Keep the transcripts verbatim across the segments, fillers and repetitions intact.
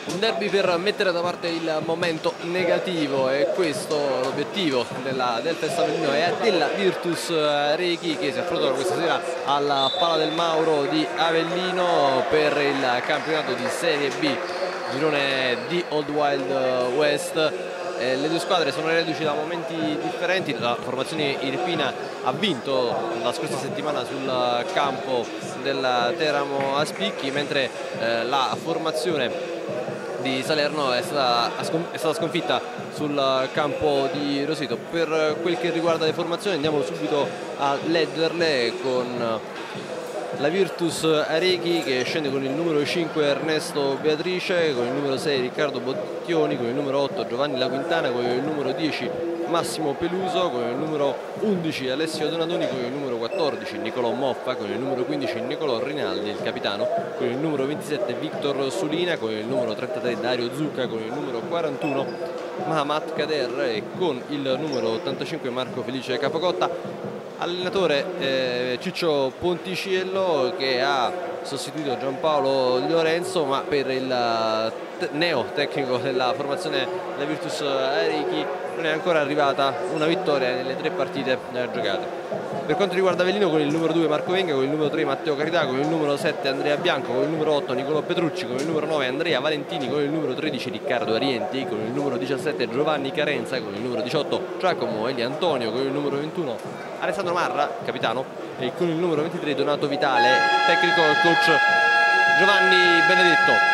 Un derby per mettere da parte il momento negativo, e questo l'obiettivo della, del Test Avellino e della Virtus Rechi, che si affrontano questa sera alla Pala del Mauro di Avellino per il campionato di Serie B, girone di Old Wild West. Eh, le due squadre sono reduci da momenti differenti. La formazione irpina ha vinto la scorsa settimana sul campo del Teramo a Spicchi, mentre eh, la formazione di Salerno è stata, è stata sconfitta sul campo di Roseto. Per quel che riguarda le formazioni andiamo subito a leggerle, con la Virtus Rechi che scende con il numero cinque Ernesto Beatrice, con il numero sei Riccardo Bottioni, con il numero otto Giovanni La Quintana, con il numero dieci Massimo Peluso, con il numero undici Alessio Donadoni, con il numero quattordici Nicolò Moffa, con il numero quindici Nicolò Rinaldi, il capitano, con il numero ventisette Victor Sulina, con il numero trentatré Dario Zucca, con il numero quarantuno Mahamat Kader e con il numero ottantacinque Marco Felice Capocotta. Allenatore eh, Ciccio Ponticello, che ha sostituito Giampaolo Di Lorenzo, ma per il te neo tecnico della formazione della Virtus Rechi non è ancora arrivata una vittoria nelle tre partite eh, giocate. Per quanto riguarda Avellino, con il numero due Marco Venga, con il numero tre Matteo Carità, con il numero sette Andrea Bianco, con il numero otto Nicolò Petrucci, con il numero nove Andrea Valentini, con il numero tredici Riccardo Arienti, con il numero diciassette Giovanni Carenza, con il numero diciotto Giacomo Eli Antonio, con il numero ventuno Alessandro Marra, capitano, e con il numero ventitré Donato Vitale, tecnico e coach Giovanni Benedetto.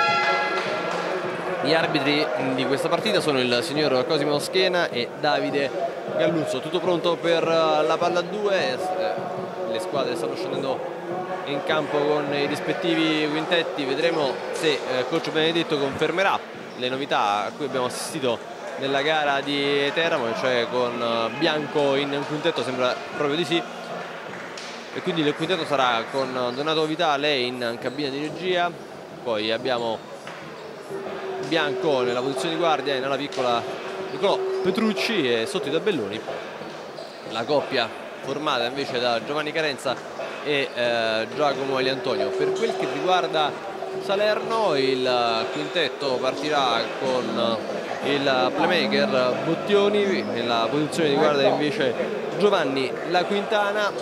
Gli arbitri di questa partita sono il signor Cosimo Schena e Davide Galluzzo. Tutto pronto per la palla due, le squadre stanno scendendo in campo con i rispettivi quintetti. Vedremo se coach Benedetto confermerà le novità a cui abbiamo assistito nella gara di Teramo, cioè con Bianco in quintetto, sembra proprio di sì, e quindi il quintetto sarà con Donato Vitale in cabina di regia, poi abbiamo Bianco nella posizione di guardia e nella piccola Nicolò Petrucci, e sotto i tabelloni la coppia formata invece da Giovanni Carenza e eh, Giacomo Eli Antonio. Per quel che riguarda Salerno, il quintetto partirà con il playmaker Bottioni, nella posizione di guardia invece Giovanni La Quintana,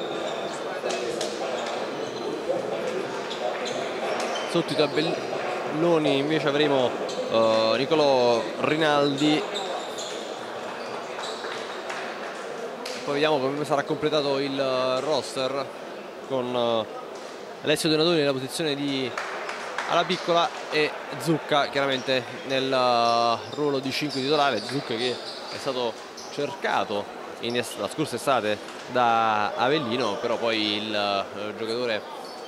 sotto i tabelloni invece avremo uh, Nicolò Rinaldi. Poi vediamo come sarà completato il roster, con uh, Alessio Donadoni nella posizione di alla piccola e Zucca chiaramente nel uh, ruolo di cinque titolare. Zucca che è stato cercato in la scorsa estate da Avellino, però poi il uh, giocatore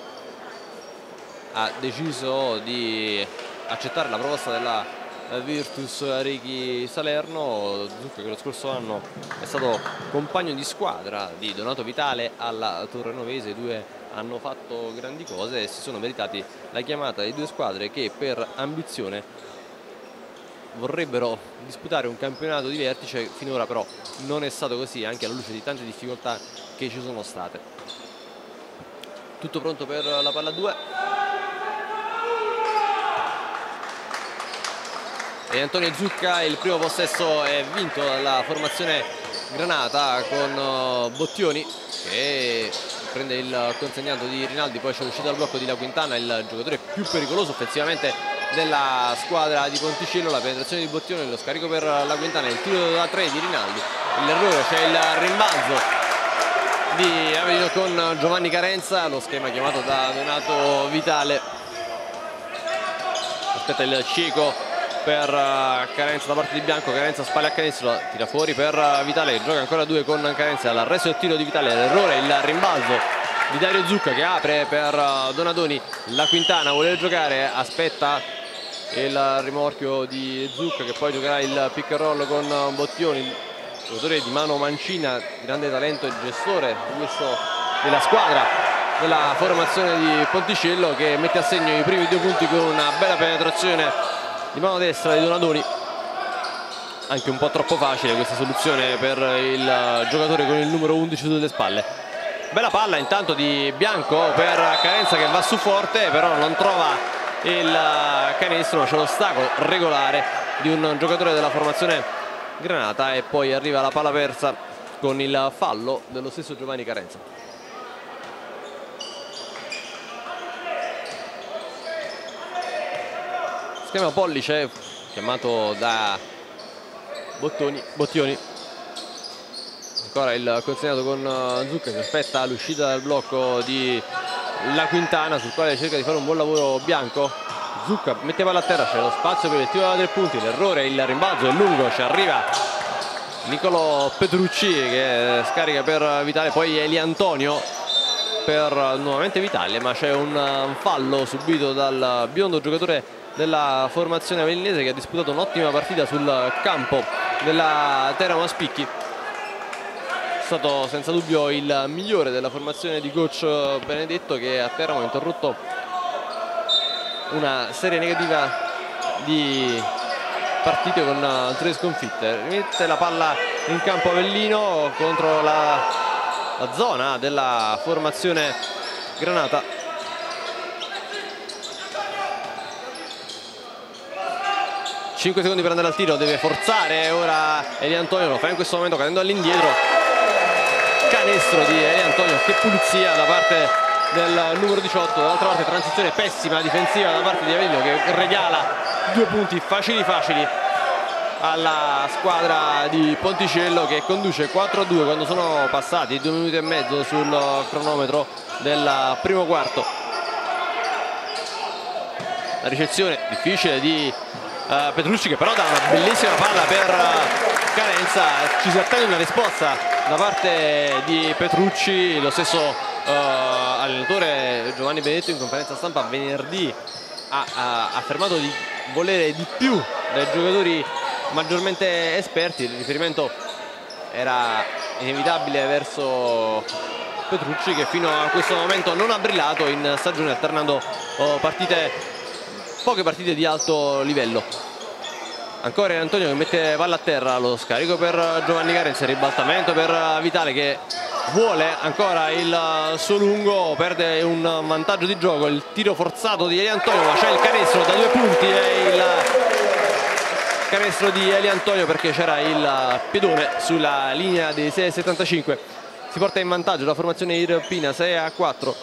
ha deciso di accettare la proposta della Virtus Rechi Salerno. Zucca, che lo scorso anno è stato compagno di squadra di Donato Vitale alla Torrenovese, i due hanno fatto grandi cose e si sono meritati la chiamata di due squadre che per ambizione vorrebbero disputare un campionato di vertice. Finora però non è stato così, anche alla luce di tante difficoltà che ci sono state. Tutto pronto per la palla due, e Antonio Zucca, il primo possesso è vinto dalla formazione granata, con Bottioni che prende il consegnato di Rinaldi, poi c'è l'uscita dal blocco di La Quintana, il giocatore più pericoloso offensivamente della squadra di Ponticello. La penetrazione di Bottioni, lo scarico per La Quintana, il tiro da tre di Rinaldi, l'errore, c'è il rimbalzo di Avellino con Giovanni Carenza, lo schema chiamato da Donato Vitale. Aspetta il cieco per Carenza da parte di Bianco, Carenza spalle a canestro, tira fuori per Vitale, gioca ancora due con Carenza, l'arresto del tiro di Vitale, l'errore, il rimbalzo di Dario Zucca che apre per Donadoni. La Quintana vuole giocare, aspetta il rimorchio di Zucca che poi giocherà il pick and roll con Bottioni, giocatore di mano mancina, grande talento e gestore di questo, della squadra della formazione di Ponticello, che mette a segno i primi due punti con una bella penetrazione di mano destra di Donadoni. Anche un po' troppo facile questa soluzione per il giocatore con il numero undici sulle spalle. Bella palla intanto di Bianco per Carenza che va su forte, però non trova il canestro, ma c'è l'ostacolo regolare di un giocatore della formazione granata e poi arriva la palla persa con il fallo dello stesso Giovanni Carenza. Si chiama pollice, chiamato da Bottoni, Bottioni. Ancora il consegnato con Zucca che aspetta l'uscita dal blocco di La Quintana, sul quale cerca di fare un buon lavoro Bianco. Zucca mette palla a terra, c'è lo spazio per il tiro da tre punti, l'errore, il rimbalzo è lungo, ci arriva Nicolò Petrucci che scarica per Vitale, poi Eli Antonio per nuovamente Vitale, ma c'è un fallo subito dal biondo giocatore della formazione avellinese che ha disputato un'ottima partita sul campo della Teramo Spicchi. È stato senza dubbio il migliore della formazione di coach Benedetto, che a Teramo ha interrotto una serie negativa di partite con tre sconfitte. Rimette la palla in campo Avellino contro la, la zona della formazione granata. cinque secondi per andare al tiro, deve forzare ora Eli Antonio, lo fa in questo momento cadendo all'indietro. Canestro di Eli Antonio, che pulizia da parte del numero diciotto. Dall'altra parte transizione pessima difensiva da parte di Avellino, che regala due punti facili facili alla squadra di Ponticello, che conduce quattro a due quando sono passati due minuti e mezzo sul cronometro del primo quarto. La ricezione difficile di Uh, Petrucci, che però dà una bellissima palla per uh, Carenza. Ci si attende una risposta da parte di Petrucci. Lo stesso uh, allenatore Giovanni Benedetto in conferenza stampa venerdì ha, ha affermato di volere di più dai giocatori maggiormente esperti. Il riferimento era inevitabile verso Petrucci, che fino a questo momento non ha brillato in stagione, alternando uh, partite poche partite di alto livello. Ancora Antonio che mette palla a terra, lo scarico per Giovanni Carenza, ribaltamento per Vitale che vuole ancora il suo lungo, perde un vantaggio di gioco, il tiro forzato di Eli Antonio, ma c'è il canestro da due punti e il canestro di Eli Antonio perché c'era il piedone sulla linea dei sei e settantacinque. Si porta in vantaggio la formazione irpina sei a quattro.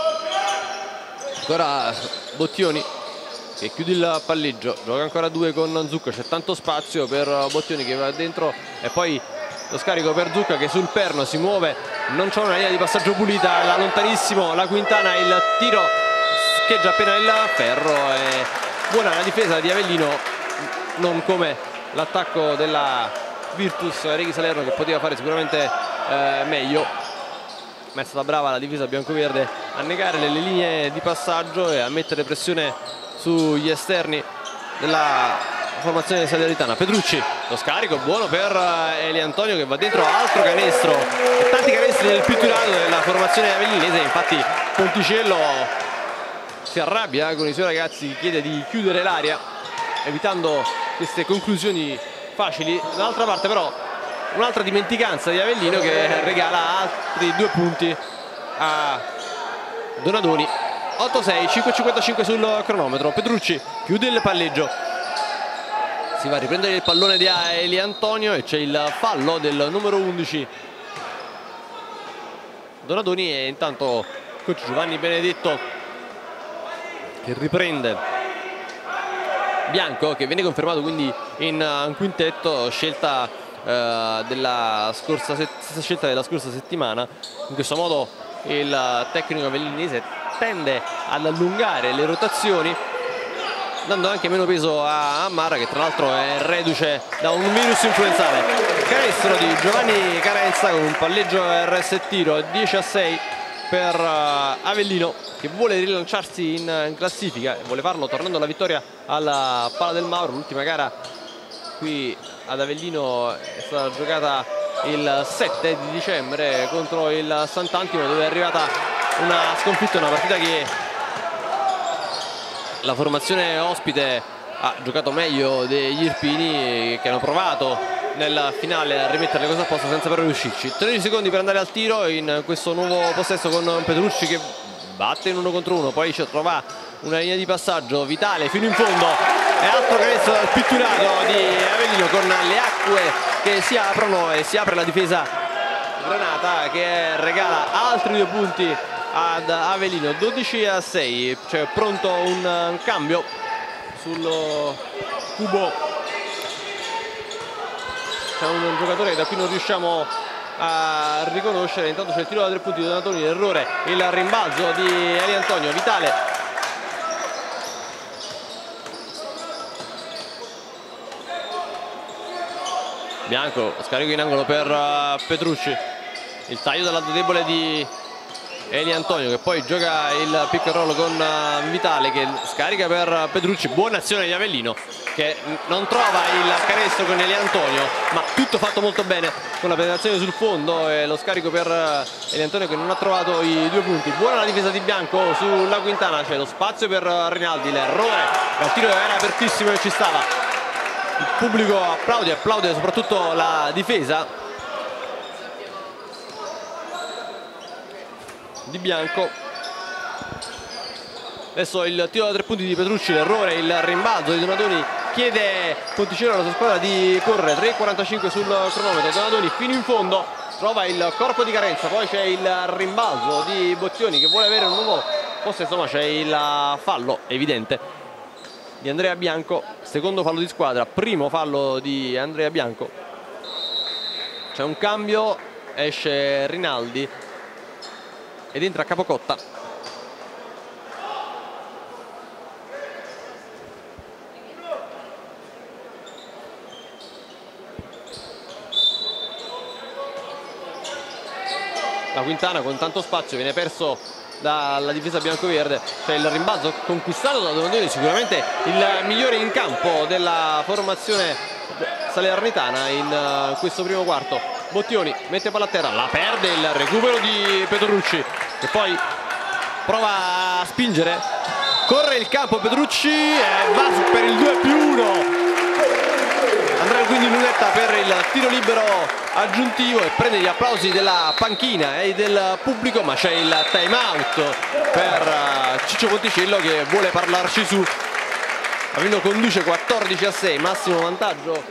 Ancora Bottioni che chiude il palleggio, gioca ancora due con Zucca, c'è tanto spazio per Bottioni che va dentro e poi lo scarico per Zucca che sul perno si muove, non c'è una linea di passaggio pulita, là lontanissimo La Quintana, il tiro scheggia appena il ferro e buona la difesa di Avellino, non come l'attacco della Virtus Reghi Salerno che poteva fare sicuramente eh, meglio, ma è stata brava la difesa biancoverde a negare le linee di passaggio e a mettere pressione sugli esterni della formazione salernitana. Petrucci, lo scarico buono per Eli Antonio che va dentro, altro canestro e tanti canestri nel più tirato della formazione avellinese. Infatti Ponticello si arrabbia con i suoi ragazzi, chiede di chiudere l'area evitando queste conclusioni facili. Dall'altra parte però un'altra dimenticanza di Avellino che regala altri due punti a Donadoni. otto sei, cinque e cinquantacinque sul cronometro. Petrucci chiude il palleggio, si va a riprendere il pallone di Eli Antonio e c'è il fallo del numero undici Donadoni e intanto coach Giovanni Benedetto che riprende Bianco, che viene confermato quindi in quintetto, scelta eh, della scorsa stessa scelta della scorsa settimana. In questo modo il tecnico avellinese tende ad allungare le rotazioni, dando anche meno peso a Ammara, che tra l'altro è reduce da un virus influenzale. Canestro di Giovanni Carenza con un palleggio R S tiro, dieci a sei per Avellino, che vuole rilanciarsi in classifica e vuole farlo tornando alla vittoria alla Pala del Mauro. L'ultima gara qui ad Avellino è stata giocata il sette di dicembre contro il Sant'Antimo, dove è arrivata una sconfitta, una partita che la formazione ospite ha giocato meglio degli irpini, che hanno provato nel finale a rimettere le cose a posto senza però riuscirci. tredici secondi per andare al tiro in questo nuovo possesso con Petrucci che batte in uno contro uno, poi ci trova una linea di passaggio vitale fino in fondo e altro canestro dal pitturato di Avellino, con le acque che si aprono e si apre la difesa granata che regala altri due punti ad Avellino. Dodici a sei, c'è pronto un, un cambio sul cubo. C'è un giocatore che da qui non riusciamo a riconoscere. Intanto c'è il tiro da tre punti di Donatoni, l'errore, il rimbalzo di Eli Antonio. Vitale Bianco, scarico in angolo per Petrucci, il taglio dal lato debole di Eli Antonio, che poi gioca il pick and roll con Vitale, che scarica per Petrucci. Buona azione di Avellino, che non trova il canestro con Eli Antonio, ma tutto fatto molto bene con la penetrazione sul fondo e lo scarico per Eli Antonio, che non ha trovato i due punti. Buona la difesa di Bianco sulla Quintana, c'è lo spazio per Rinaldi, l'errore, il tiro era apertissimo e ci stava. Il pubblico applaude, applaude soprattutto la difesa di Bianco. Adesso il tiro da tre punti di Petrucci, l'errore, il rimbalzo di Donatoni, chiede Ponticello alla sua squadra di correre. Tre e quarantacinque sul cronometro, Donatoni fino in fondo, trova il corpo di Carenza, poi c'è il rimbalzo di Bottioni che vuole avere un nuovo possesso, ma c'è il fallo evidente di Andrea Bianco, secondo fallo di squadra, primo fallo di Andrea Bianco. C'è un cambio, esce Rinaldi ed entra Capocotta. La Quintana con tanto spazio viene perso dalla difesa biancoverde. C'è il rimbalzo conquistato da Donatoni, sicuramente il migliore in campo della formazione salernitana in questo primo quarto. Bottioni mette palla a terra, la perde, il recupero di Petrucci che poi prova a spingere, corre il campo Petrucci e va per il due più uno. Andrà quindi Lunetta per il tiro libero aggiuntivo e prende gli applausi della panchina e del pubblico, ma c'è il time out per Ciccio Ponticello che vuole parlarci su. Avellino conduce quattordici a sei, massimo vantaggio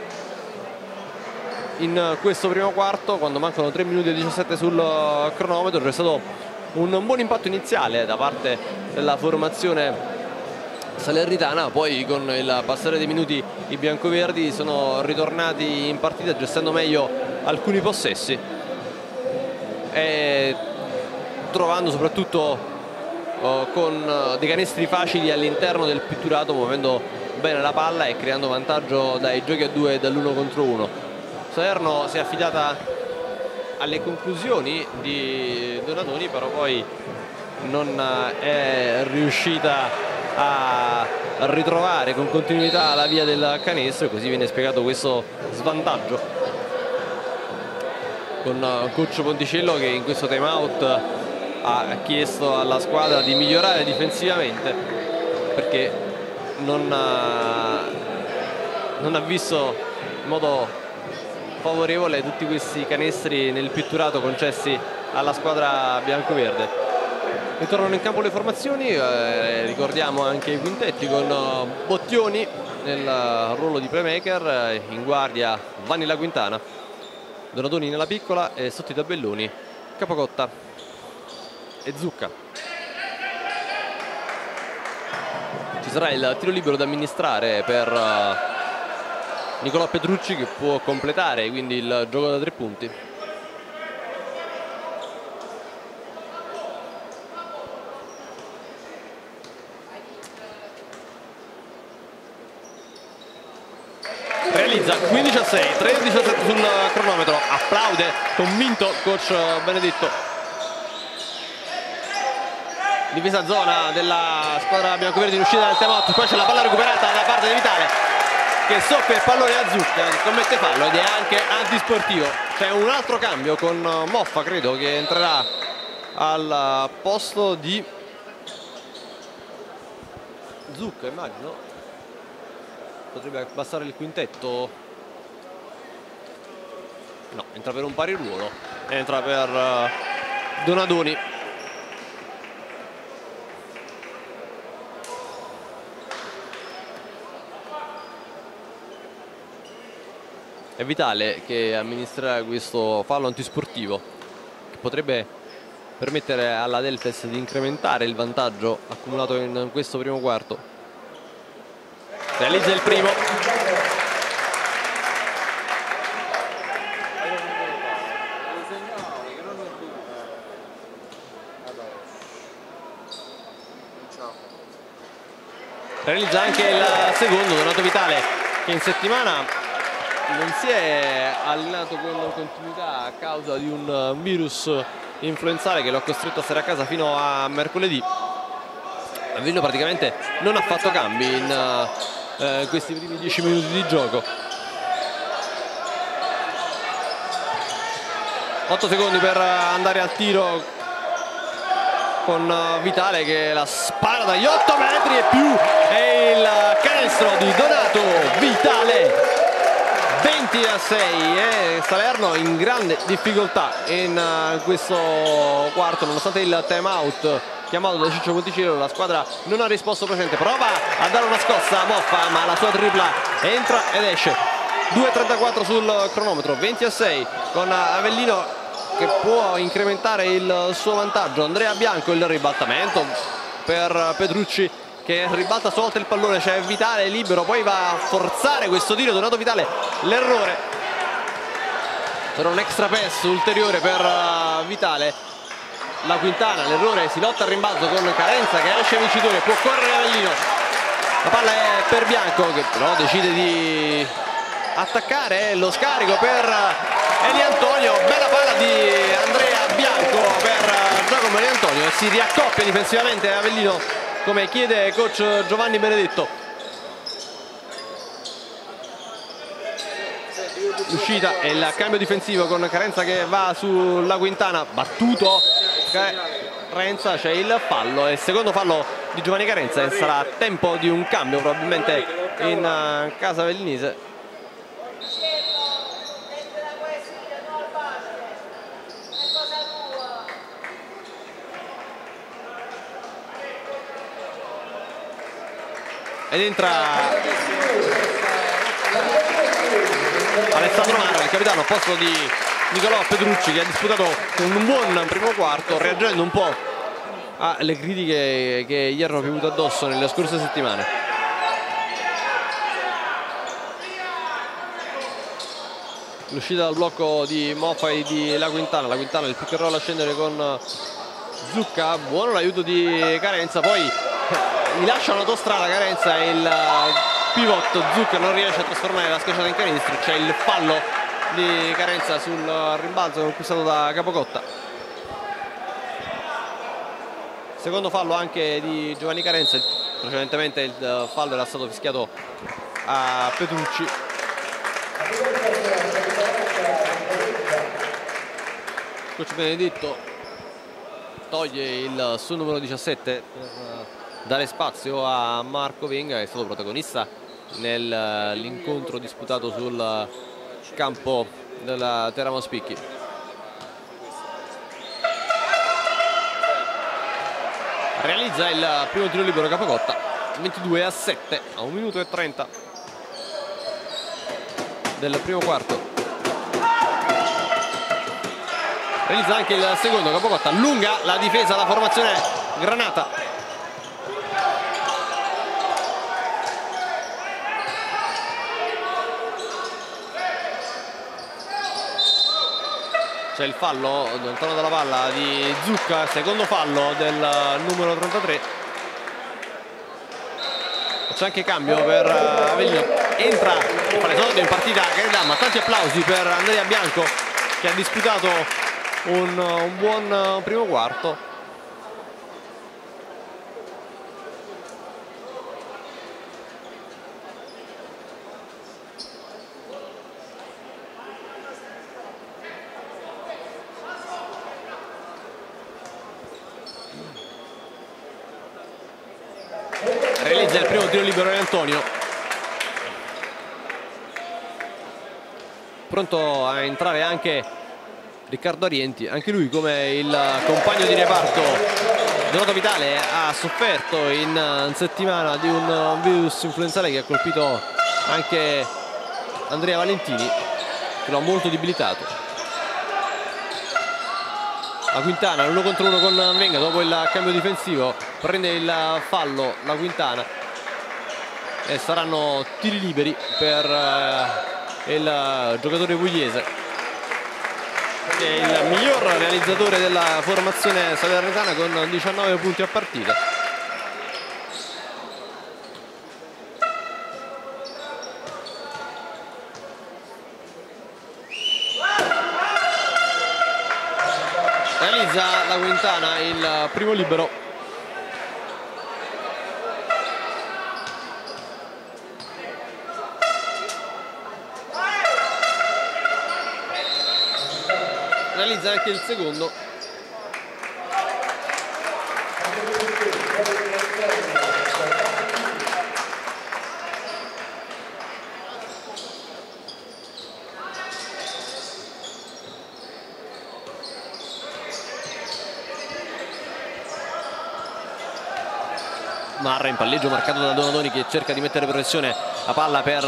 in questo primo quarto quando mancano tre minuti e diciassette sul cronometro. C'è stato un buon impatto iniziale da parte della formazione salernitana, poi con il passare dei minuti i biancoverdi sono ritornati in partita gestendo meglio alcuni possessi e trovando soprattutto uh, con dei canestri facili all'interno del pitturato, muovendo bene la palla e creando vantaggio dai giochi a due e dall'uno contro uno. Salerno si è affidata alle conclusioni di Donatoni, però poi non è riuscita a ritrovare con continuità la via del canestro e così viene spiegato questo svantaggio, con coach Ponticello che in questo time out ha chiesto alla squadra di migliorare difensivamente perché non ha, non ha visto in modo favorevole tutti questi canestri nel pitturato concessi alla squadra biancoverde. Ritornano in campo le formazioni, eh, ricordiamo anche i quintetti con Bottioni nel ruolo di playmaker, in guardia Vanni La Quintana, Donatoni nella piccola e sotto i tabelloni Capocotta e Zucca. Ci sarà il tiro libero da amministrare per uh, Nicolò Petrucci, che può completare quindi il gioco da tre punti. Realizza quindici a sei, tre e diciassette sul cronometro, applaude convinto coach Benedetto. Difesa zona della squadra biancoverde in uscita dal timeout, poi c'è la palla recuperata da parte di Vitale che soffia il pallone a Zucca, commette fallo ed è anche antisportivo. C'è un altro cambio con Moffa, credo, che entrerà al posto di Zucca, immagino. Potrebbe abbassare il quintetto. No, entra per un pari ruolo, entra per uh, Donatoni. È Vitale che amministrerà questo fallo antisportivo che potrebbe permettere alla Delfes di incrementare il vantaggio accumulato in questo primo quarto. Realizza il primo. Realizza anche il secondo. Donato Vitale, che in settimana non si è allenato con continuità a causa di un virus influenzale che lo ha costretto a stare a casa fino a mercoledì. Avellino praticamente non ha fatto cambi in uh, questi primi dieci minuti di gioco. otto secondi per andare al tiro con Vitale che la spara dagli otto metri e più. È il canestro di Donato Vitale. venti a sei, e Salerno in grande difficoltà in uh, questo quarto, nonostante il time out chiamato da Ciccio Monticino. La squadra non ha risposto presente, prova a dare una scossa a Moffa, ma la sua tripla entra ed esce. due e trentaquattro sul cronometro, venti a sei, con Avellino che può incrementare il suo vantaggio. Andrea Bianco, il ribaltamento per Petrucci che ribalta stavolta il pallone, c'è Vitale libero, poi va a forzare questo tiro. Donato Vitale, l'errore per un extra pass ulteriore per Vitale. La Quintana, l'errore, si lotta al rimbalzo con Carenza che esce vincitore, può correre Avellino. La palla è per Bianco che però decide di attaccare, lo scarico per Eli Antonio, bella palla di Andrea Bianco per Giacomo Eli Antonio e si riaccoppia difensivamente Avellino come chiede coach Giovanni Benedetto. L'uscita e il cambio difensivo con Carenza che va sulla Quintana, battuto Carenza, c'è il fallo, è il secondo fallo di Giovanni Carenza e sarà tempo di un cambio probabilmente in casa avellinese. Ed entra Alessandro Marra, il capitano, a posto di Nicolò Petrucci, che ha disputato un buon primo quarto, reagendo un po' alle critiche che gli erano piovute addosso nelle scorse settimane. L'uscita dal blocco di Moffa e di La Quintana, La Quintana il pick and roll a scendere con Zucca, buono l'aiuto di Carenza, poi mi lascia un'autostrada Carenza e il pivot Zucca non riesce a trasformare la schiacciata in canestro. C'è il fallo di Carenza sul rimbalzo conquistato da Capocotta. Secondo fallo anche di Giovanni Carenza, precedentemente il fallo era stato fischiato a Petrucci. Coach Benedetto toglie il suo numero diciassette per dare spazio a Marco Venga, che è stato protagonista nell'incontro disputato sul campo della Teramo Spicchi. Realizza il primo tiro libero Capocotta, ventidue a sette a un minuto e trenta del primo quarto. Realizza anche il secondo Capocotta, allunga la difesa, la formazione granata. C'è il fallo lontano dalla palla di Zucca, secondo fallo del numero trentatré. C'è anche cambio per Avellino, entra e fa l'esordio in partita Caridamma. Tanti applausi per Andrea Bianco che ha disputato un, un buon primo quarto. Realizza il primo tiro libero di Antonio, pronto a entrare anche Riccardo Arienti, anche lui come il compagno di reparto Donato Vitale ha sofferto in settimana di un virus influenzale che ha colpito anche Andrea Valentini. che lo ha molto debilitato. La Quintana l'uno contro uno con Venga dopo il cambio difensivo, prende il fallo la Quintana e saranno tiri liberi per eh, il giocatore pugliese, che è il miglior realizzatore della formazione salernitana con diciannove punti a partita. Realizza la Quintana il primo libero. Realizza anche il secondo. Marra in palleggio marcato da Donadoni, che cerca di mettere pressione a palla per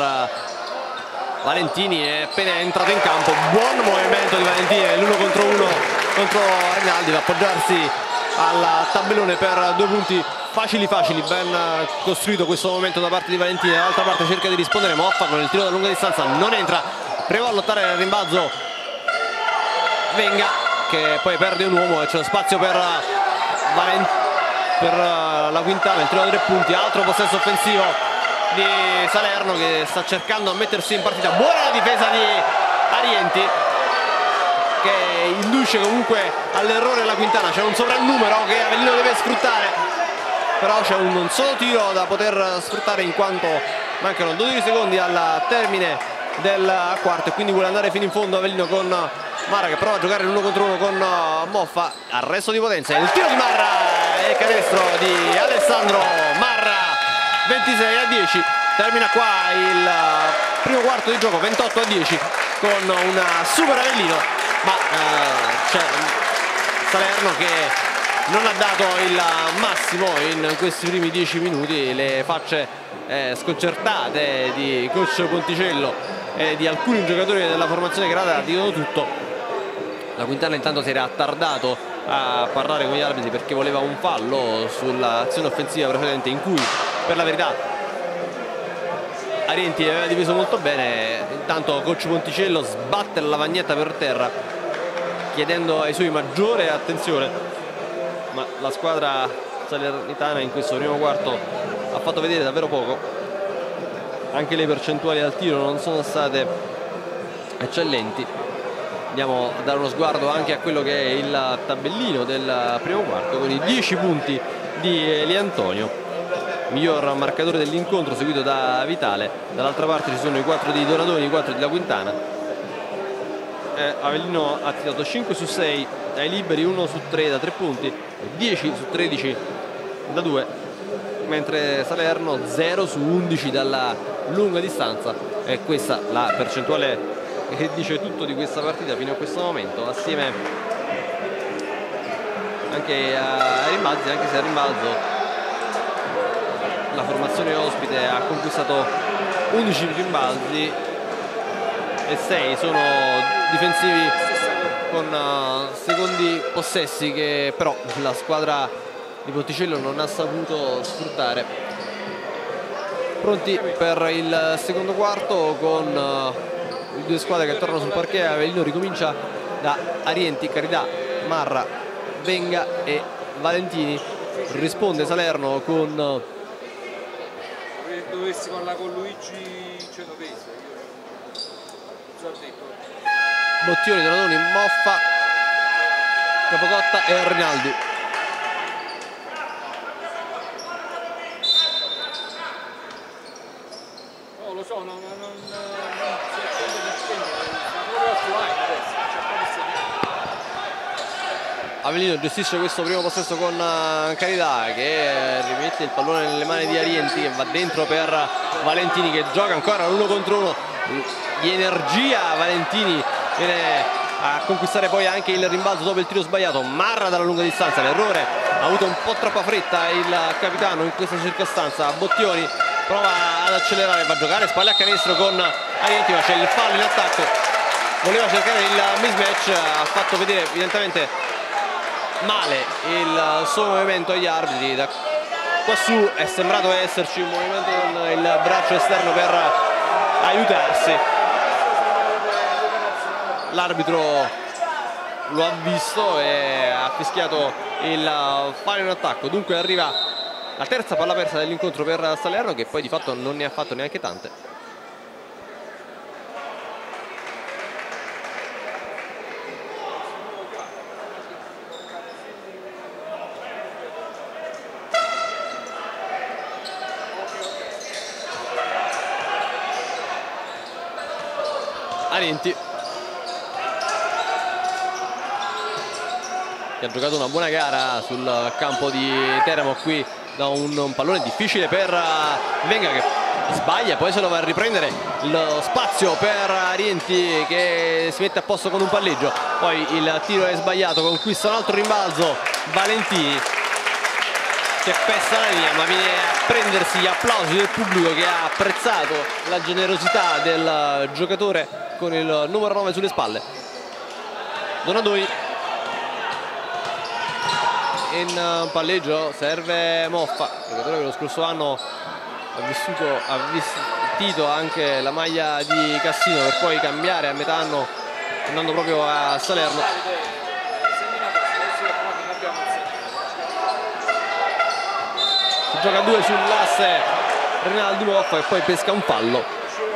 Valentini, è appena entrato in campo. Buon movimento di Valentini, l'uno contro uno contro Rinaldi, va appoggiarsi al tabellone per due punti facili facili. Ben costruito questo momento da parte di Valentini. Dall'altra parte cerca di rispondere Moffa con il tiro da lunga distanza, non entra, prova a lottare nel rimbalzo Venga, che poi perde un uomo e c'è spazio per Valentini, per la Quintana, il tiro da tre punti. Altro possesso offensivo di Salerno, che sta cercando di mettersi in partita. Buona la difesa di Arienti, che induce comunque all'errore la Quintana. C'è un sovrannumero che Avellino deve sfruttare, però c'è un, un solo tiro da poter sfruttare, in quanto mancano dodici secondi al termine del quarto, e quindi vuole andare fino in fondo Avellino con Marra, che prova a giocare l'uno contro uno con Moffa. Arresto di potenza, il tiro di Marra e canestro di Alessandro Marra. Ventisei a dieci, termina qua il primo quarto di gioco, ventotto a dieci, con una super Avellino, ma eh, c'è Salerno che non ha dato il massimo in questi primi dieci minuti. Le facce eh, sconcertate di coach Ponticello e di alcuni giocatori della formazione Grada dicono tutto. La Quintana intanto si era attardato a parlare con gli arbitri perché voleva un fallo sull'azione offensiva precedente, in cui per la verità Arienti aveva difeso molto bene. Intanto coach Ponticello sbatte la lavagnetta per terra, chiedendo ai suoi maggiore attenzione, ma la squadra salernitana in questo primo quarto ha fatto vedere davvero poco. Anche le percentuali al tiro non sono state eccellenti. Andiamo a dare uno sguardo anche a quello che è il tabellino del primo quarto, con i dieci punti di Eli Antonio, miglior marcatore dell'incontro, seguito da Vitale. Dall'altra parte ci sono i quattro di Donadoni, i quattro di La Quintana. eh, Avellino ha tirato cinque su sei dai liberi, uno su tre da tre punti, dieci su tredici da due, mentre Salerno zero su undici dalla lunga distanza. E questa la percentuale che dice tutto di questa partita fino a questo momento, assieme anche a rimbalzi, anche se a rimbalzo la formazione ospite ha conquistato undici rimbalzi e sei sono difensivi con secondi possessi, che però la squadra di Ponticello non ha saputo sfruttare. Pronti per il secondo quarto, con le due squadre che tornano sul parquet. Avellino ricomincia da Arienti, Carità, Marra, Venga e Valentini. Risponde Salerno con... Dovessi parlare con Luigi Genovese, io ho detto. Bottioni, Donadoni, Moffa, Capocotta e Rinaldi. No, lo so, no, no, non si accende di spendere, ma proprio offline adesso, c'è Avellino gestisce questo primo possesso con Carità, che rimette il pallone nelle mani di Arienti, che va dentro per Valentini, che gioca ancora l'uno contro uno di energia. Valentini viene a conquistare poi anche il rimbalzo dopo il tiro sbagliato. Marra dalla lunga distanza, l'errore, ha avuto un po' troppa fretta il capitano in questa circostanza. Bottioni prova ad accelerare, va a giocare spalle a canestro con Arienti, ma c'è il fallo in attacco voleva cercare il mismatch, ha fatto vedere evidentemente male il suo movimento agli arbitri. Da quassù è sembrato esserci un movimento con il braccio esterno per aiutarsi. L'arbitro lo ha visto e ha fischiato il fallo in attacco. Dunque arriva la terza palla persa dell'incontro per Salerno, che poi di fatto non ne ha fatto neanche tante. Arienti, che ha giocato una buona gara sul campo di Teramo qui da un, un pallone difficile per Venga, che sbaglia, poi se lo va a riprendere. Lo spazio per Arienti che si mette a posto con un palleggio, poi il tiro è sbagliato, conquista un altro rimbalzo Valentini che pesta la linea, ma viene a prendersi gli applausi del pubblico che ha apprezzato la generosità del giocatore con il numero nove sulle spalle. Donadoni in palleggio, serve Moffa, giocatore che lo scorso anno ha vissuto, ha vestito anche la maglia di Cassino per poi cambiare a metà anno andando proprio a Salerno. Si gioca a due sull'asse Rinaldi Moffa e poi pesca un fallo.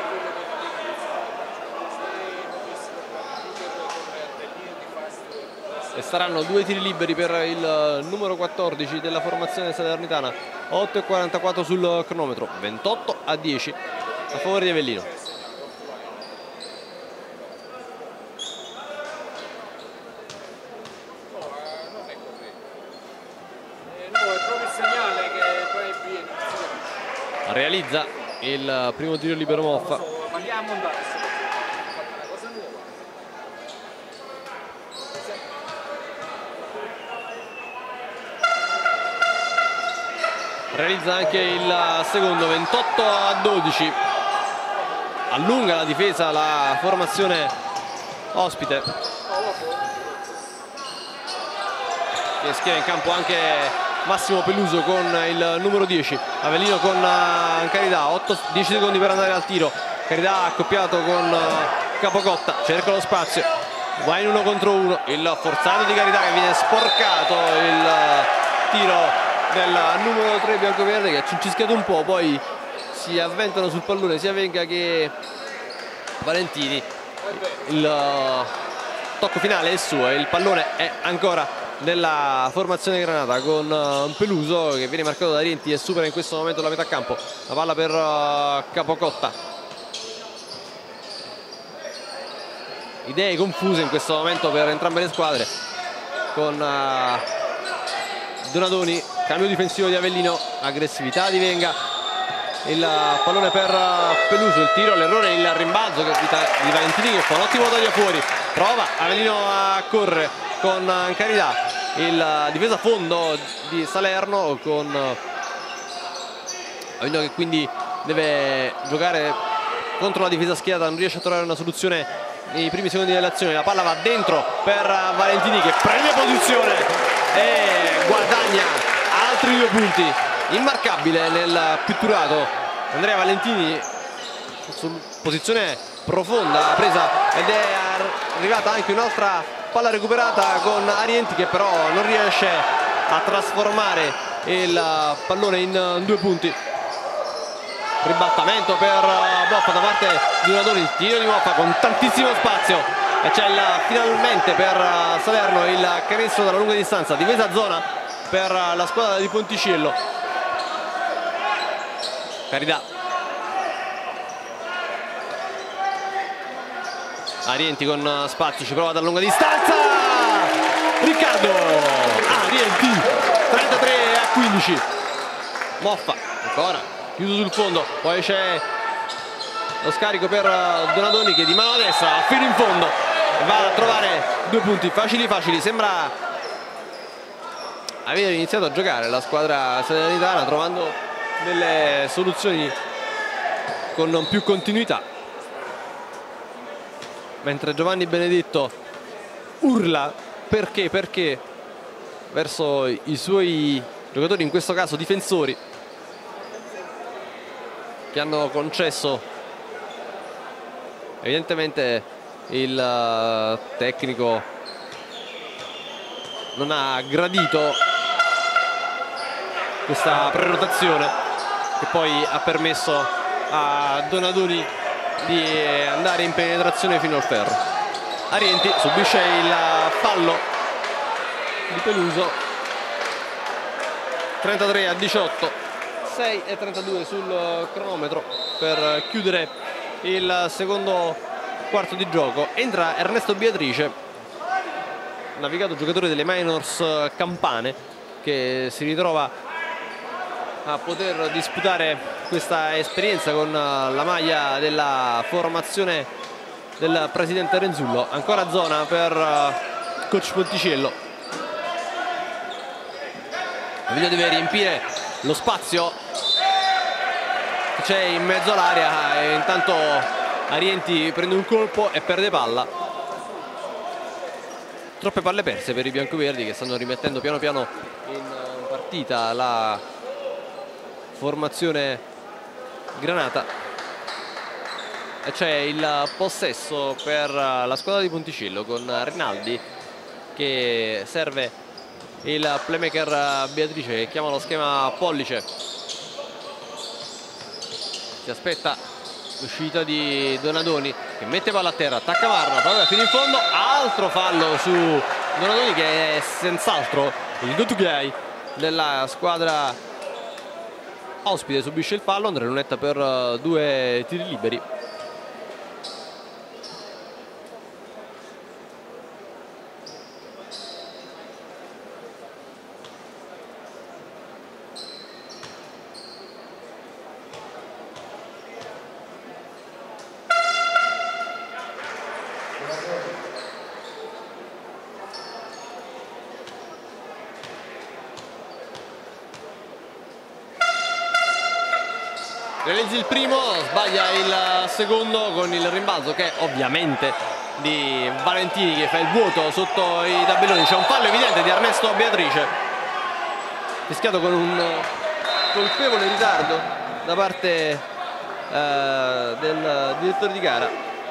E saranno due tiri liberi per il numero quattordici della formazione salernitana. Otto e quarantaquattro sul cronometro, ventotto a dieci a favore di Avellino. Realizza il primo tiro libero Moffa. Realizza anche il secondo, ventotto a dodici. Allunga la difesa la formazione ospite, che schiera in campo anche Massimo Peluso con il numero dieci. Avellino con Carità, otto dieci secondi per andare al tiro. Carità accoppiato con Capocotta, cerca lo spazio, va in uno contro uno. Il forzato di Carità che viene sporcato, il tiro del numero tre biancoverde che ha cincischiato un po', poi si avventano sul pallone sia Venga che Valentini. Il tocco finale è suo e il pallone è ancora nella formazione granata con Peluso che viene marcato da Rienti e supera in questo momento la metà campo. La palla per Capocotta. Idee confuse in questo momento per entrambe le squadre, con Donadoni, cambio difensivo di Avellino, aggressività di Venga, il pallone per Peluso, il tiro, l'errore, il rimbalzo di Valentini che fa un ottimo taglio fuori, prova Avellino a correre con Carità, il difesa a fondo di Salerno con Avellino che quindi deve giocare contro la difesa schierata, non riesce a trovare una soluzione nei primi secondi dell'azione. La palla va dentro per Valentini che prende posizione e guadagna altri due punti. Immarcabile nel pitturato Andrea Valentini, su posizione profonda presa, ed è arrivata anche un'altra palla recuperata con Arienti che però non riesce a trasformare il pallone in due punti. Ribaltamento per Moffa da parte di Donadoni, il tiro di Moffa con tantissimo spazio e c'è finalmente per Salerno il canestro dalla lunga distanza, difesa a zona per la squadra di Ponticello. Carità, Arienti con spazio, ci prova da lunga distanza, Riccardo Arienti, trentatré a quindici. Moffa ancora chiuso sul fondo, poi c'è lo scarico per Donadoni che di mano destra fino in fondo va a trovare due punti facili facili. Sembra aver iniziato a giocare la squadra salernitana trovando delle soluzioni con più continuità. mentre Giovanni Benedetto urla perché, perché verso i suoi giocatori, in questo caso difensori, che hanno concesso. Evidentemente il tecnico non ha gradito questa prenotazione, che poi ha permesso a Donadoni di andare in penetrazione fino al ferro. Arienti subisce il fallo di Peluso. trentatré a diciotto, sei e trentadue sul cronometro per chiudere il secondo quarto di gioco. Entra Ernesto Beatrice, navigato giocatore delle Minors Campane, che si ritrova a poter disputare questa esperienza con la maglia della formazione del presidente Renzullo. Ancora zona per coach Ponticello. Avilio deve riempire lo spazio che c'è in mezzo all'area e intanto Arienti prende un colpo e perde palla. Troppe palle perse per i biancoverdi, che stanno rimettendo piano piano in partita la formazione granata, e c'è il possesso per la squadra di Ponticello con Rinaldi che serve il playmaker Beatrice, che chiama lo schema pollice. Si aspetta l'uscita di Donadoni, che mette palla a terra, attacca Marra, prova fino in fondo, altro fallo su Donadoni, che è senz'altro il go to guy della squadra ospite. Subisce il fallo, Andrea Lunetta per due tiri liberi. Realizzi il primo, sbaglia il secondo con il rimbalzo, che è ovviamente di Valentini, che fa il vuoto sotto i tabelloni. C'è un fallo evidente di Ernesto Beatrice, fischiato con un colpevole ritardo da parte eh, del direttore di gara.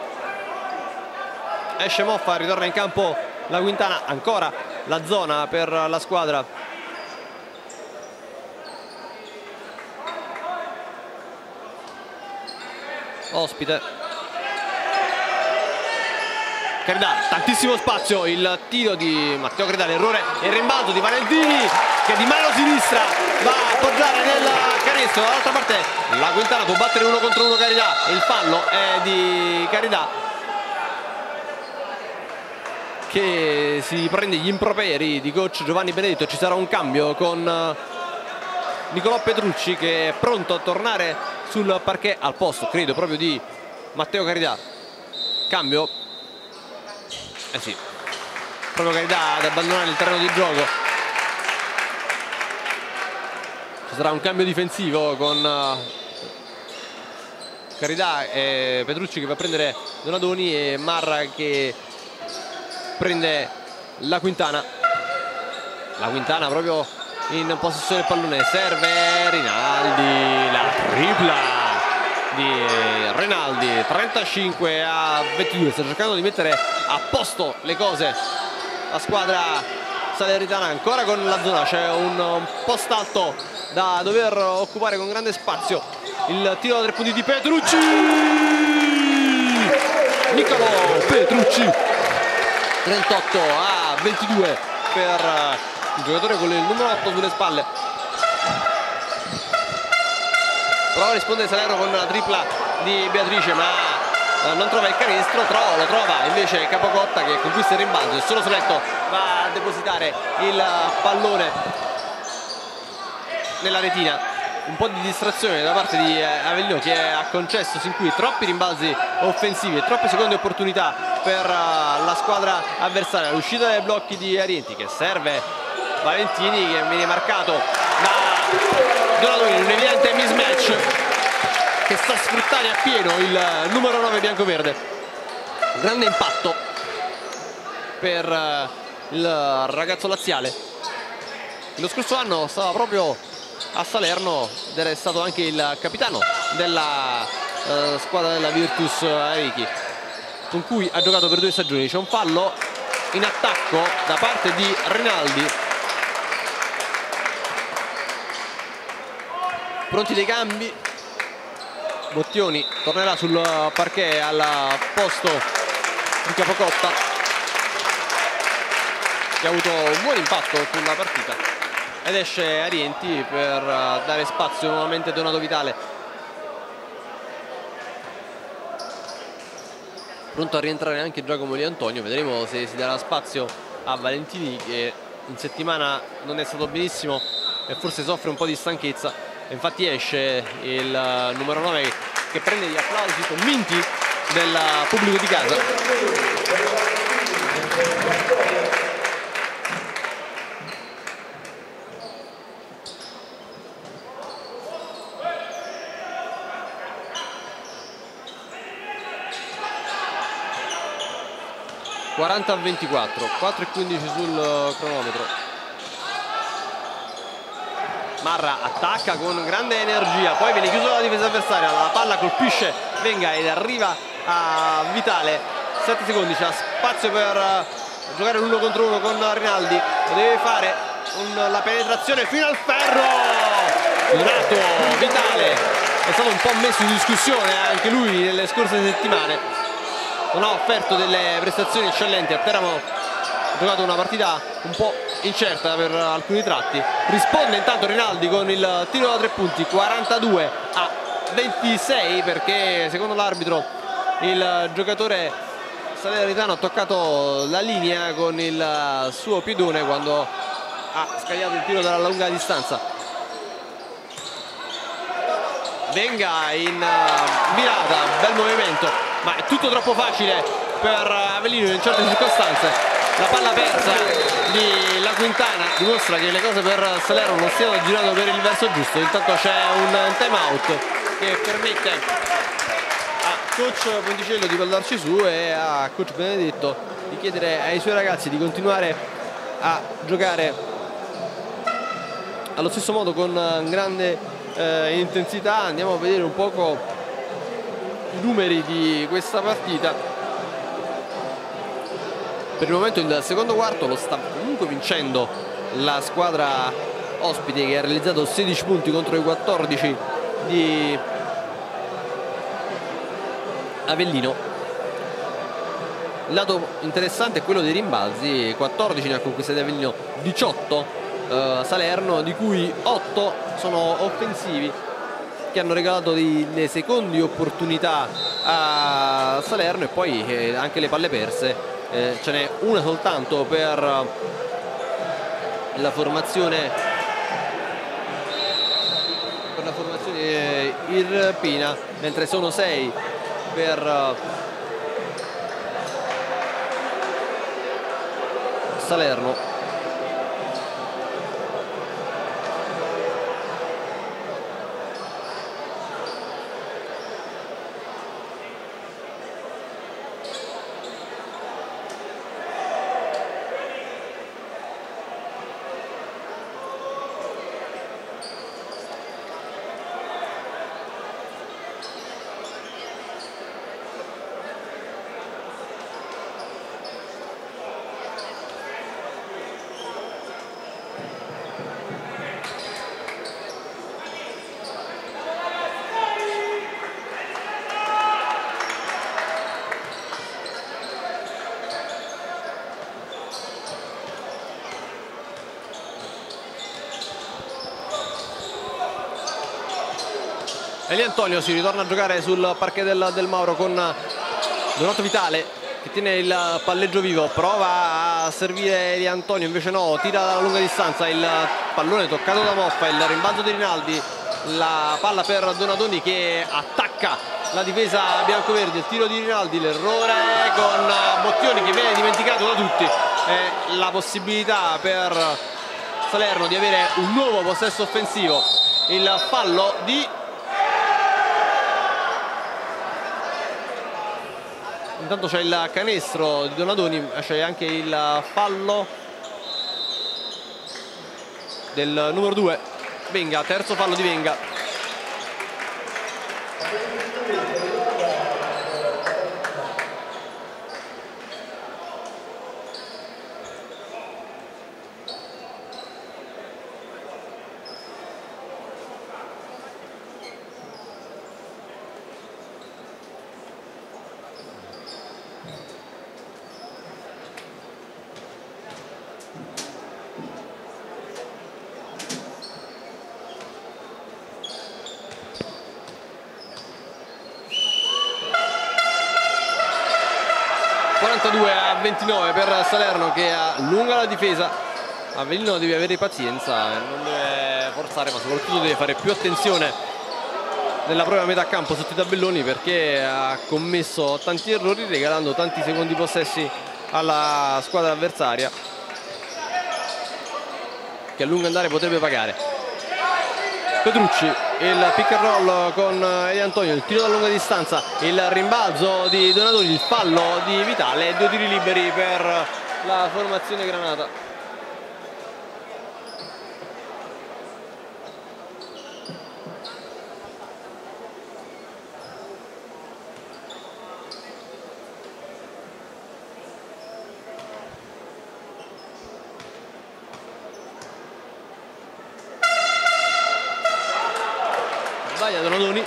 Esce Moffa, ritorna in campo la Quintana, ancora la zona per la squadra ospite. Carità, tantissimo spazio, il tiro di Matteo Carità, l'errore e il rimbalzo di Valentini, che di mano sinistra va a appoggiare nel canestro. Dall'altra parte la Quintana può battere uno contro uno Carità, il fallo è di Carità, che si prende gli improperi di coach Giovanni Benedetto. Ci sarà un cambio con Nicolò Petrucci, che è pronto a tornare sul parquet al posto, credo, proprio di Matteo Carità. Cambio, eh sì, proprio Carità ad abbandonare il terreno di gioco. Ci sarà un cambio difensivo con Carità e Petrucci che va a prendere Donadoni, e Marra che prende la Quintana. La Quintana proprio in possessione del pallone, serve Rinaldi, la tripla di Rinaldi, trentacinque a ventidue. Sta cercando di mettere a posto le cose la squadra salernitana. Ancora con la zona, c'è un post alto da dover occupare con grande spazio. Il tiro da tre punti di Petrucci, Nicolò Petrucci, trentotto a ventidue per il giocatore con il numero otto sulle spalle. Prova a rispondere Salerno con la tripla di Beatrice, ma non trova il canestro. Trova, lo trova invece Capocotta, che conquista il rimbalzo e solo Soletto va a depositare il pallone nella retina. Un po' di distrazione da parte di Avellino, che ha concesso sin qui troppi rimbalzi offensivi e troppe seconde opportunità per la squadra avversaria. L'uscita dai blocchi di Arienti, che serve Valentini, che viene marcato da Donadoni in un evidente mismatch, che sta a sfruttare appieno il numero nove biancoverde. Grande impatto per il ragazzo laziale. Lo scorso anno stava proprio a Salerno ed era stato anche il capitano della uh, squadra della Virtus Reiki, con cui ha giocato per due stagioni. C'è un fallo in attacco da parte di Rinaldi. Pronti dei cambi. Bottioni tornerà sul parquet al posto di Capocotta, che ha avuto un buon impatto sulla partita, ed esce Arienti per dare spazio nuovamente a Donato Vitale. Pronto a rientrare anche Giacomo Di Antonio. Vedremo se si darà spazio a Valentini, che in settimana non è stato benissimo e forse soffre un po' di stanchezza. Infatti esce il numero nove, che prende gli applausi convinti del pubblico di casa. quaranta a ventiquattro, quattro e quindici sul cronometro. Marra attacca con grande energia, poi viene chiuso dalla difesa avversaria, la palla colpisce Venga ed arriva a Vitale. Sette secondi, c'è spazio per giocare l'uno contro uno con Rinaldi, lo deve fare con la penetrazione fino al ferro. Donato Vitale è stato un po' messo in discussione anche lui nelle scorse settimane, non ha offerto delle prestazioni eccellenti. A Teramo ha giocato una partita un po' incerta per alcuni tratti. Risponde intanto Rinaldi con il tiro da tre punti, quarantadue a ventisei, perché secondo l'arbitro il giocatore salernitano ha toccato la linea con il suo piedone quando ha scagliato il tiro dalla lunga distanza. Venga in mirata, bel movimento, ma è tutto troppo facile per Avellino in certe circostanze. La palla persa di La Quintana dimostra che le cose per Salerno non stiano girando per il verso giusto. Intanto c'è un time out che permette a coach Ponticello di ballarci su e a coach Benedetto di chiedere ai suoi ragazzi di continuare a giocare allo stesso modo, con grande eh, intensità. Andiamo a vedere un poco i numeri di questa partita. Per il momento il secondo quarto lo sta comunque vincendo la squadra ospite, che ha realizzato sedici punti contro i quattordici di Avellino. Il lato interessante è quello dei rimbalzi: quattordici ne ha conquistati Avellino, diciotto eh, Salerno, di cui otto sono offensivi, che hanno regalato delle seconde opportunità a Salerno. E poi eh, anche le palle perse, eh, ce n'è una soltanto per la formazione per la formazione eh, irpina, mentre sono sei per Salerno. Eli Antonio si ritorna a giocare sul parquet del, del Mauro con Donato Vitale, che tiene il palleggio vivo, prova a servire Eli Antonio, invece no, tira dalla lunga distanza, il pallone toccato da Moffa, il rimbalzo di Rinaldi, la palla per Donatoni che attacca la difesa biancoverdi, il tiro di Rinaldi, l'errore con Bottioni che viene dimenticato da tutti, e la possibilità per Salerno di avere un nuovo possesso offensivo. Il fallo di intanto c'è il canestro di Donadoni, c'è anche il fallo del numero due Venga, terzo fallo di Venga. quarantadue a ventinove per Salerno, che allunga la difesa. Avellino deve avere pazienza, non deve forzare, ma soprattutto deve fare più attenzione nella propria metà campo sotto i tabelloni, perché ha commesso tanti errori regalando tanti secondi possessi alla squadra avversaria, che a lungo andare potrebbe pagare. Petrucci, il pick and roll con Eliantonio, il tiro da lunga distanza, il rimbalzo di Donadoni, il fallo di Vitale e due tiri liberi per la formazione granata. Sbaglia Donadoni.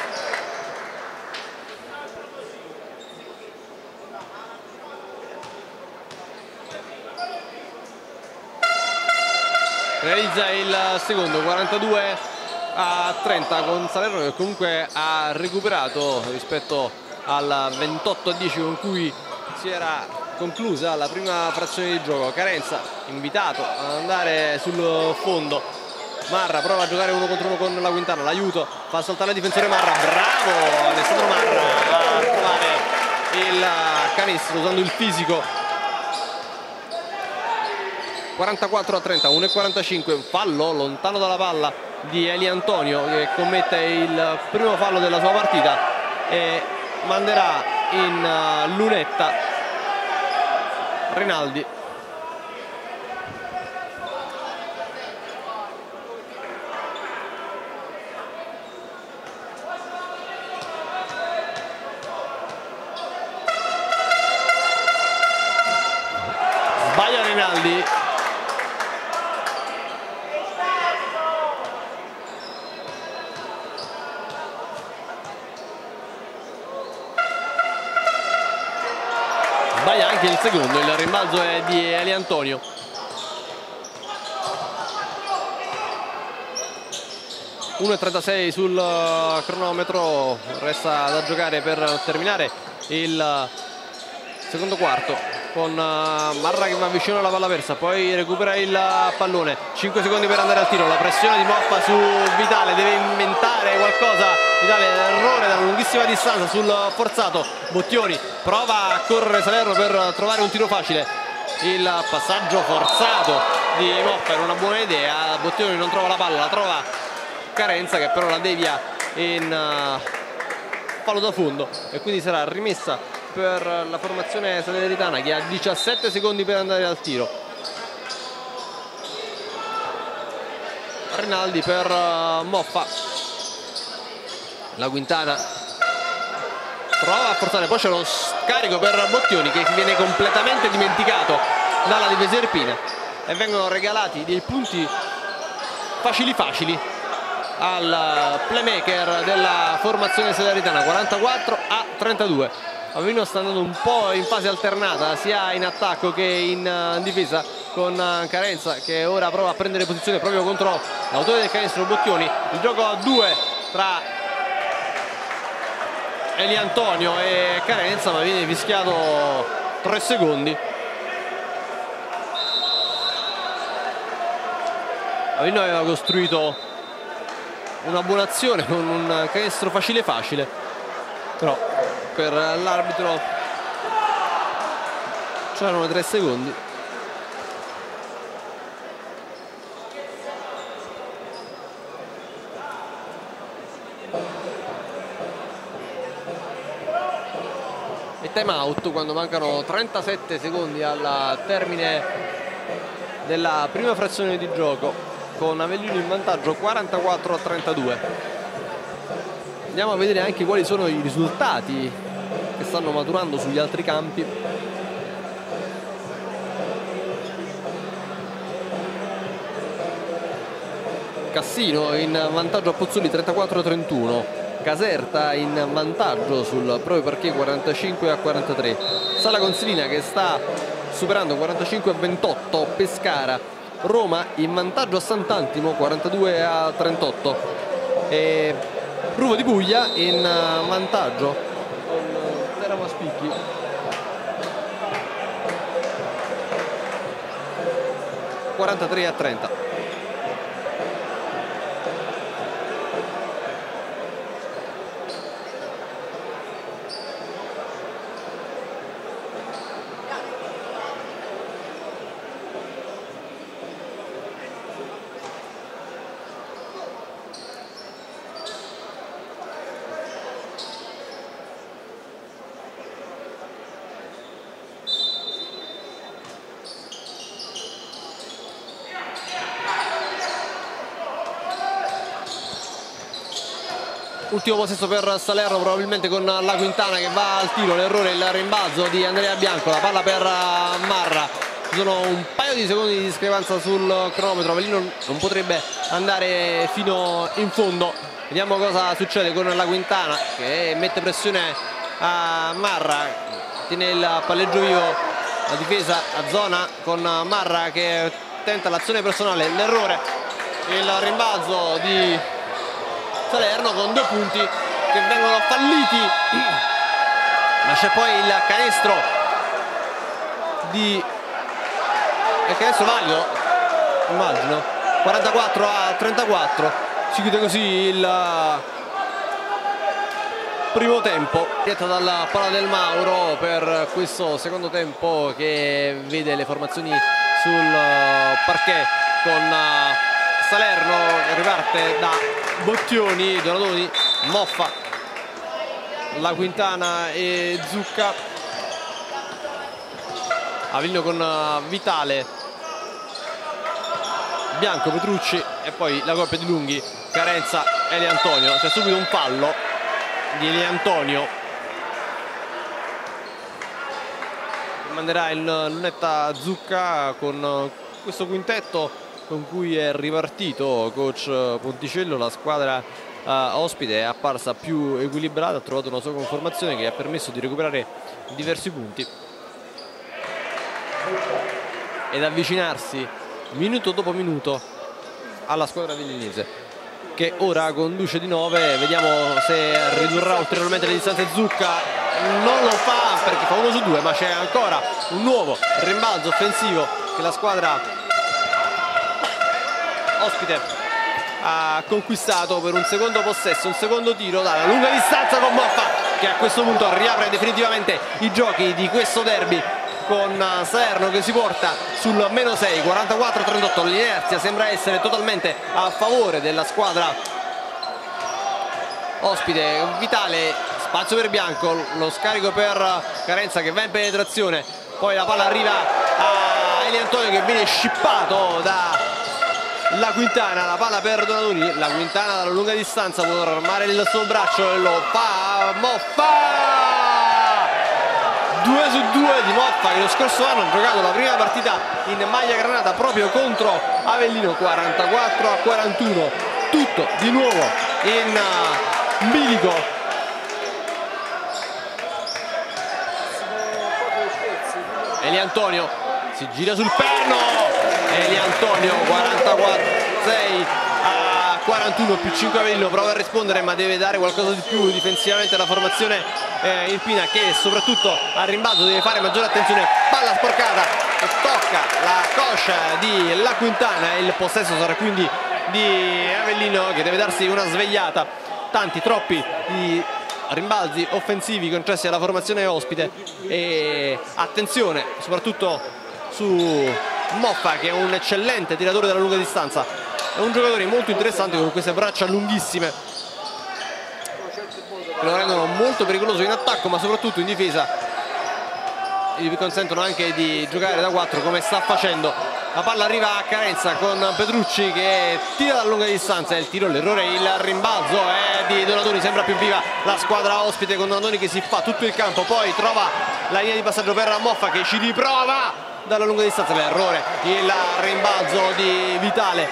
Realizza il secondo, quarantadue a trenta, con Salerno che comunque ha recuperato rispetto al ventotto a dieci con cui si era conclusa la prima frazione di gioco. Carenza invitato ad andare sul fondo. Marra prova a giocare uno contro uno con la Quintana, l'aiuto, fa saltare il difensore Marra, bravo Alessandro Marra a trovare il canestro usando il fisico. quarantaquattro a trenta, uno e quarantacinque, un fallo lontano dalla palla di Eliantonio, che commette il primo fallo della sua partita e manderà in lunetta Rinaldi. Sbaglia Rinaldi. Sbaglia anche il secondo, il rimbalzo è di Eliantonio. uno e trentasei sul cronometro, resta da giocare per terminare il secondo quarto, con Marra che va vicino alla palla persa, poi recupera il pallone, cinque secondi per andare al tiro, la pressione di Moffa su Vitale, deve inventare qualcosa. Vitale, errore da lunghissima distanza sul forzato. Bottioni prova a correre Salerno per trovare un tiro facile, il passaggio forzato di Moffa era una buona idea. Bottioni non trova la palla, la trova Carenza che però la devia in uh, fallo da fondo, e quindi sarà rimessa per la formazione salernitana, che ha diciassette secondi per andare al tiro. Rinaldi per uh, Moffa, la Quintana prova a forzare, poi c'è lo scarico per Bottioni che viene completamente dimenticato dalla difesa irpina e vengono regalati dei punti facili facili al playmaker della formazione salernitana. Quarantaquattro a trentadue. Avellino sta andando un po' in fase alternata sia in attacco che in difesa, con Carenza che ora prova a prendere posizione proprio contro l'autore del canestro Bottioni. Il gioco a due tra Eliantonio e Carenza, ma viene fischiato tre secondi. Avellino aveva costruito una buona azione con un canestro facile facile, però per l'arbitro c'erano tre secondi. e time out quando mancano trentasette secondi al termine della prima frazione di gioco, con Avellino in vantaggio quarantaquattro a trentadue. Andiamo a vedere anche quali sono i risultati che stanno maturando sugli altri campi. Cassino in vantaggio a Pozzuoli trentaquattro a trentuno, Caserta in vantaggio sul proprio parquet quarantacinque a quarantatré, Sala Consilina che sta superando quarantacinque a ventotto Pescara, Roma in vantaggio a Sant'Antimo quarantadue a trentotto e Ruvo di Puglia in vantaggio con Teramo Spicchi quarantatré a trenta. Ultimo possesso per Salerno, probabilmente con la Quintana che va al tiro, l'errore, il rimbalzo di Andrea Bianco, la palla per Marra. Ci sono un paio di secondi di discrepanza sul cronometro, Avellino non potrebbe andare fino in fondo. Vediamo cosa succede con la Quintana che mette pressione a Marra, tiene il palleggio vivo, la difesa a zona con Marra che tenta l'azione personale, l'errore, il rimbalzo di Salerno con due punti che vengono falliti, ma c'è poi il canestro di il canestro valido, immagino, quarantaquattro a trentaquattro. Si chiude così il primo tempo, dietro dalla Pala del Mauro per questo secondo tempo che vede le formazioni sul parquet con Salerno che riparte da Bottioni, Donadoni, Moffa, la Quintana e Zucca, Avellino con Vitale, Bianco, Petrucci e poi la coppia di lunghi Carenza e Eliantonio. C'è subito un fallo di Eliantonio, manderà il lunetta Zucca con questo quintetto con cui è ripartito coach Ponticello. La squadra uh, ospite è apparsa più equilibrata, ha trovato una sua conformazione che ha permesso di recuperare diversi punti ed avvicinarsi minuto dopo minuto alla squadra avellinese, che ora conduce di nove. Vediamo se ridurrà ulteriormente le distanze Zucca. Non lo fa perché fa uno su due, ma c'è ancora un nuovo rimbalzo offensivo che la squadra ospite ha conquistato per un secondo possesso, un secondo tiro dalla lunga distanza con Moffa, che a questo punto riapre definitivamente i giochi di questo derby con Salerno che si porta sul meno sei, quarantaquattro a trentotto. L'inerzia sembra essere totalmente a favore della squadra ospite. Vitale, spazio per Bianco, lo scarico per Carenza che va in penetrazione, poi la palla arriva a Eliantonio che viene scippato da la Quintana, la palla per Donadoni, la Quintana dalla lunga distanza può armare il suo braccio e lo fa Moffa, due su due di Moffa che lo scorso anno ha giocato la prima partita in maglia granata proprio contro Avellino, quarantaquattro a quarantuno, tutto di nuovo in uh, bilico. Eliantonio si gira sul perno, Eliantonio quarantaquattro sei a quarantuno più cinque Avellino, prova a rispondere ma deve dare qualcosa di più difensivamente alla formazione eh, irpina, che soprattutto al rimbalzo deve fare maggiore attenzione. Palla sporcata che tocca la coscia di La Quintana e il possesso sarà quindi di Avellino che deve darsi una svegliata. Tanti, troppi i rimbalzi offensivi concessi alla formazione ospite e attenzione soprattutto su Moffa che è un eccellente tiratore della lunga distanza, è un giocatore molto interessante con queste braccia lunghissime che lo rendono molto pericoloso in attacco ma soprattutto in difesa gli consentono anche di giocare da quattro come sta facendo. La palla arriva a carenza con Petrucci che tira da lunga distanza, il tiro, l'errore, il rimbalzo è di Donadoni. Sembra più viva la squadra ospite con Donadoni che si fa tutto il campo, poi trova la linea di passaggio per Moffa che ci riprova dalla lunga distanza, l'errore, il rimbalzo di Vitale,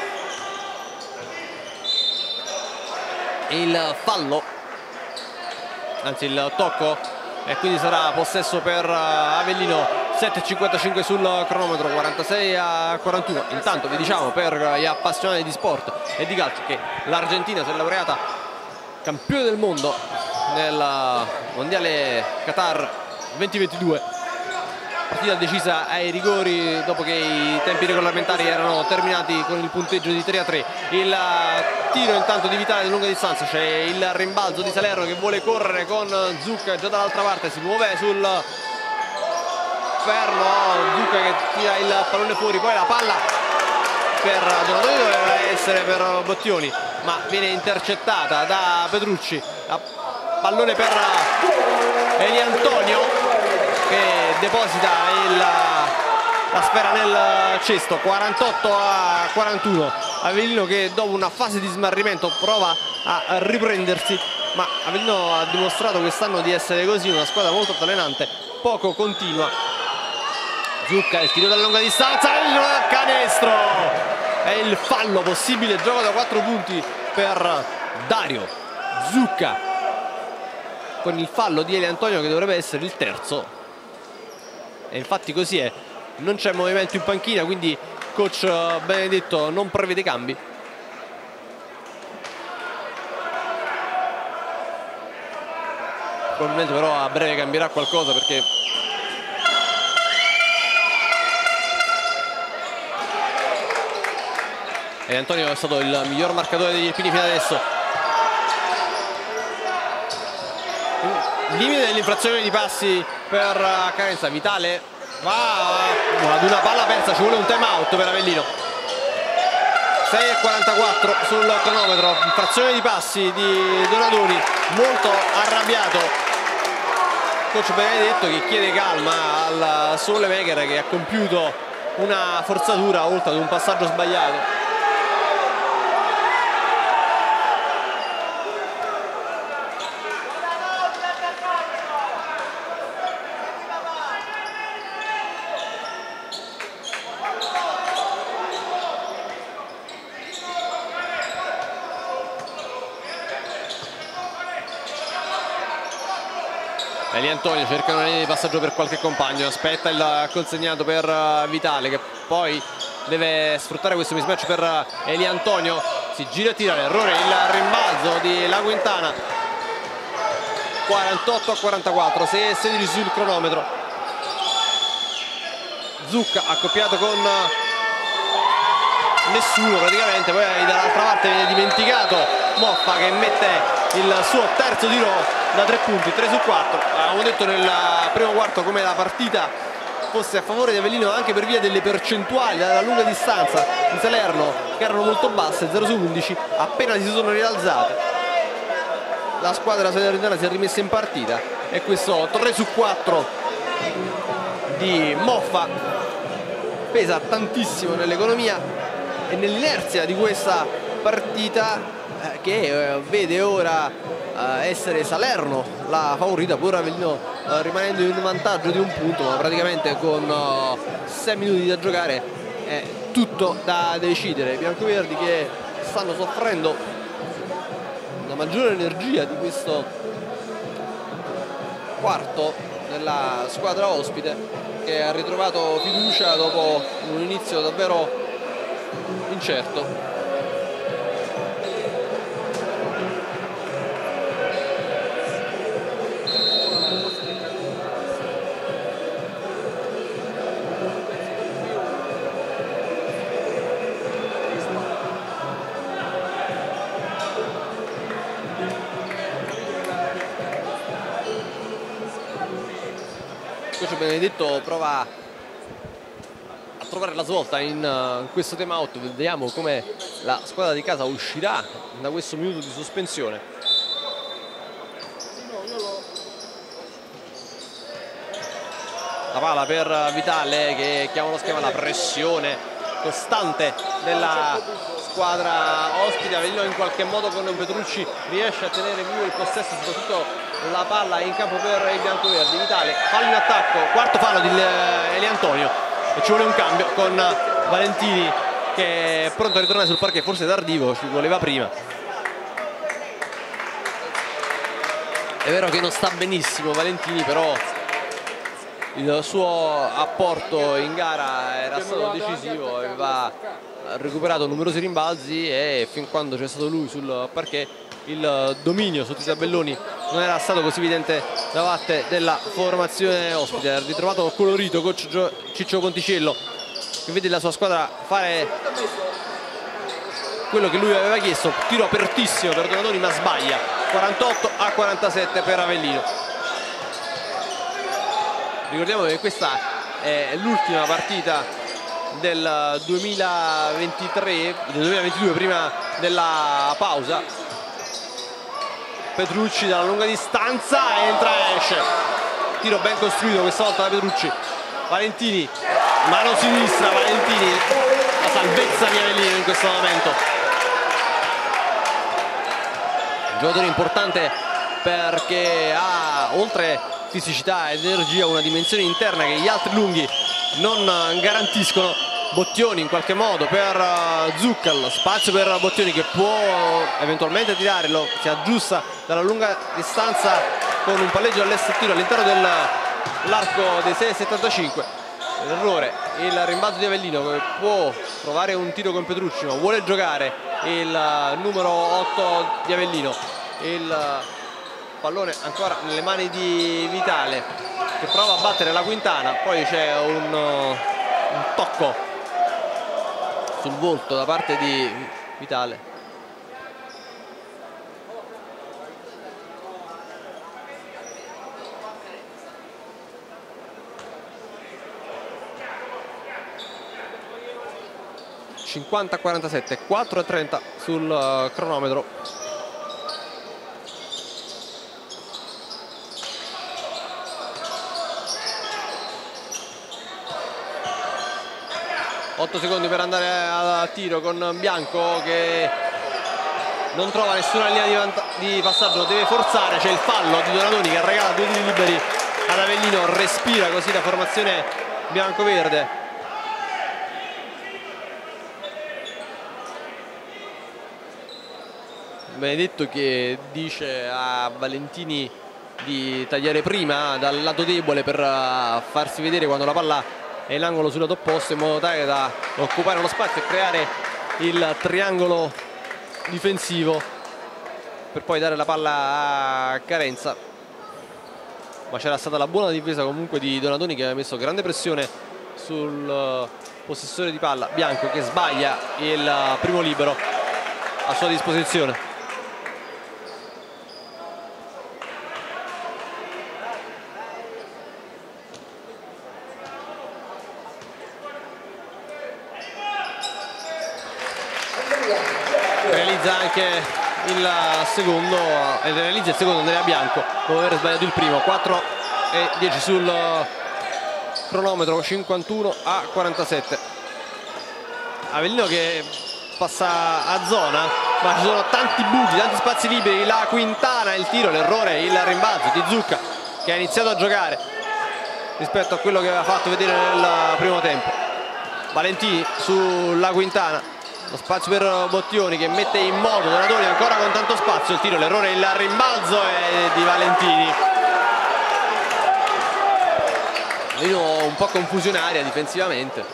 il fallo, anzi il tocco, e quindi sarà possesso per Avellino. Sette e cinquantacinque sul cronometro, quarantasei a quarantuno. Intanto vi diciamo per gli appassionati di sport e di calcio che l'Argentina si è laureata campione del mondo nel mondiale Qatar duemilaventidue, partita decisa ai rigori dopo che i tempi regolamentari erano terminati con il punteggio di tre a tre. Il tiro intanto di Vitale di lunga distanza, c'è il rimbalzo di Salerno che vuole correre con Zucca già dall'altra parte, si muove sul fermo, Zucca che tira il pallone fuori, poi la palla per Donadoni doveva essere per Bottioni ma viene intercettata da Petrucci, la pallone per Eliantonio che deposita il, la sfera nel cesto. Quarantotto a quarantuno, Avellino che dopo una fase di smarrimento prova a riprendersi, ma Avellino ha dimostrato quest'anno di essere così, una squadra molto altalenante, poco continua. Zucca, il tiro dalla lunga distanza, il canestro, è il fallo possibile, gioco da quattro punti per Dario Zucca con il fallo di Eliantonio che dovrebbe essere il terzo, e infatti così è, non c'è movimento in panchina, quindi coach Benedetto non prevede cambi. Probabilmente però a breve cambierà qualcosa perché Eliantonio è stato il miglior marcatore degli Irpini fino adesso. Limite dell'infrazione di passi per carenza. Vitale va ad una palla persa, ci vuole un time out per Avellino. sei e quarantaquattro sul cronometro, infrazione di passi di Donadoni, molto arrabbiato coach Benedetto che chiede calma al Solemaker che ha compiuto una forzatura oltre ad un passaggio sbagliato. Eliantonio cerca una linea di passaggio per qualche compagno, aspetta il consegnato per Vitale che poi deve sfruttare questo mismatch per Eliantonio, si gira e tira, l'errore, il rimbalzo di La Quintana. Quarantotto a quarantaquattro, sei e sedici sul cronometro. Zucca accoppiato con nessuno praticamente, poi dall'altra parte viene dimenticato Moffa che mette il suo terzo tiro da tre punti, tre su quattro. Avevamo detto nel primo quarto come la partita fosse a favore di Avellino anche per via delle percentuali dalla lunga distanza di Salerno che erano molto basse, zero su undici, appena si sono rialzate la squadra salernitana si è rimessa in partita e questo tre su quattro di Moffa pesa tantissimo nell'economia e nell'inerzia di questa partita eh, che eh, vede ora eh, essere Salerno la favorita, pur Avellino eh, rimanendo in vantaggio di un punto, ma praticamente con eh, sei minuti da giocare è tutto da decidere. I biancoverdi che stanno soffrendo una maggiore energia di questo quarto della squadra ospite che ha ritrovato fiducia dopo un inizio davvero incerto. Benedetto prova a trovare la svolta in uh, questo time out. Vediamo come la squadra di casa uscirà da questo minuto di sospensione. la palla per Vitale che chiama lo schema, la pressione costante della squadra ospite. Avellino in qualche modo con Petrucci riesce a tenere vivo il possesso, soprattutto la palla in campo per i biancoverdi. Vitale, fallo in attacco, quarto fallo di Eli Antonio e ci vuole un cambio con Valentini che è pronto a ritornare sul parquet, forse tardivo, ci voleva prima. È vero che non sta benissimo Valentini, però il suo apporto in gara era stato decisivo, aveva recuperato numerosi rimbalzi e fin quando c'è stato lui sul parquet il dominio sotto i tabelloni non era stato così evidente da parte della formazione ospite. Ha ritrovato colorito coach Ciccio Ponticello, che vede la sua squadra fare quello che lui aveva chiesto. Tiro apertissimo per Donadoni ma sbaglia, quarantotto a quarantasette per Avellino. Ricordiamo che questa è l'ultima partita del duemilaventitré, del duemilaventidue, prima della pausa. Petrucci dalla lunga distanza, entra e esce. Tiro ben costruito questa volta da Petrucci. Valentini, mano sinistra, Valentini, la salvezza di Avellino in questo momento. Un giocatore importante perché ha, oltre fisicità ed energia, una dimensione interna che gli altri lunghi non garantiscono. Bottioni in qualche modo per Zuccal, spazio per Bottioni che può eventualmente tirarlo, si aggiusta dalla lunga distanza con un palleggio all'est tiro all'interno dell'arco dei sei virgola settantacinque. L'errore, il rimbalzo di Avellino che può provare un tiro con Petrucci ma vuole giocare il numero otto di Avellino. Il pallone ancora nelle mani di Vitale che prova a battere la Quintana, poi c'è un, un tocco sul volto da parte di Vitale. cinquanta a quarantasette, quattro e trenta sul uh, cronometro. otto secondi per andare a tiro con Bianco che non trova nessuna linea di, di passaggio, deve forzare. C'è il fallo di Donadoni che regala due tiri liberi ad Avellino, respira così la formazione bianco-verde. Benedetto che dice a Valentini di tagliare prima dal lato debole per farsi vedere quando la palla è l'angolo sul lato opposto, in modo tale da occupare lo spazio e creare il triangolo difensivo per poi dare la palla a Carenza. Ma c'era stata la buona difesa comunque di Donadoni che aveva messo grande pressione sul possessore di palla Bianco, che sbaglia il primo libero a sua disposizione. Realizza anche il secondo, e realizza il secondo Andrea Bianco dopo aver sbagliato il primo. Quattro e dieci sul cronometro, cinquantuno a quarantasette. Avellino che passa a zona, ma ci sono tanti buchi, tanti spazi liberi. La Quintana, il tiro, l'errore, il rimbalzo di Zucca che ha iniziato a giocare rispetto a quello che aveva fatto vedere nel primo tempo. Valentini sulla Quintana, lo spazio per Bottioni che mette in moto Donadoni ancora con tanto spazio. Il tiro, l'errore, il rimbalzo è di Valentini. Un po' confusionaria difensivamente.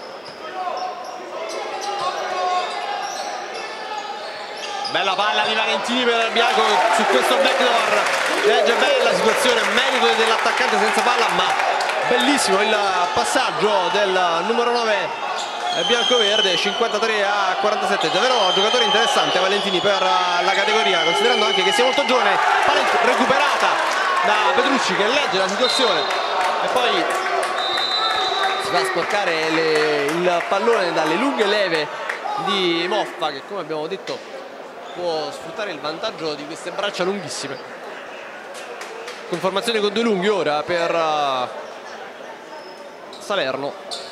Bella palla di Valentini per Bianco su questo backdoor, legge bene la situazione, merito dell'attaccante senza palla, ma bellissimo il passaggio del numero nove bianco-verde. Cinquantatré a quarantasette, davvero un giocatore interessante Valentini per la categoria, considerando anche che sia molto giovane. Palla recuperata da Petrucci che legge la situazione e poi si va a sporcare le, il pallone dalle lunghe leve di Moffa, che come abbiamo detto può sfruttare il vantaggio di queste braccia lunghissime. Conformazione con due lunghi ora per Salerno.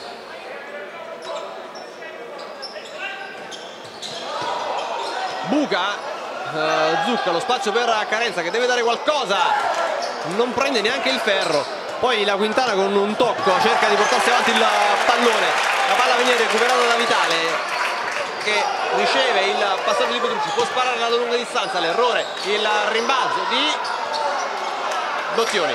Buca, eh, Zucca, lo spazio per Carenza che deve dare qualcosa, non prende neanche il ferro. Poi la Quintana con un tocco cerca di portarsi avanti il pallone, la palla viene recuperata da Vitale che riceve il passaggio di Petrucci, può sparare da lunga distanza, l'errore, il rimbalzo di Bocchioni.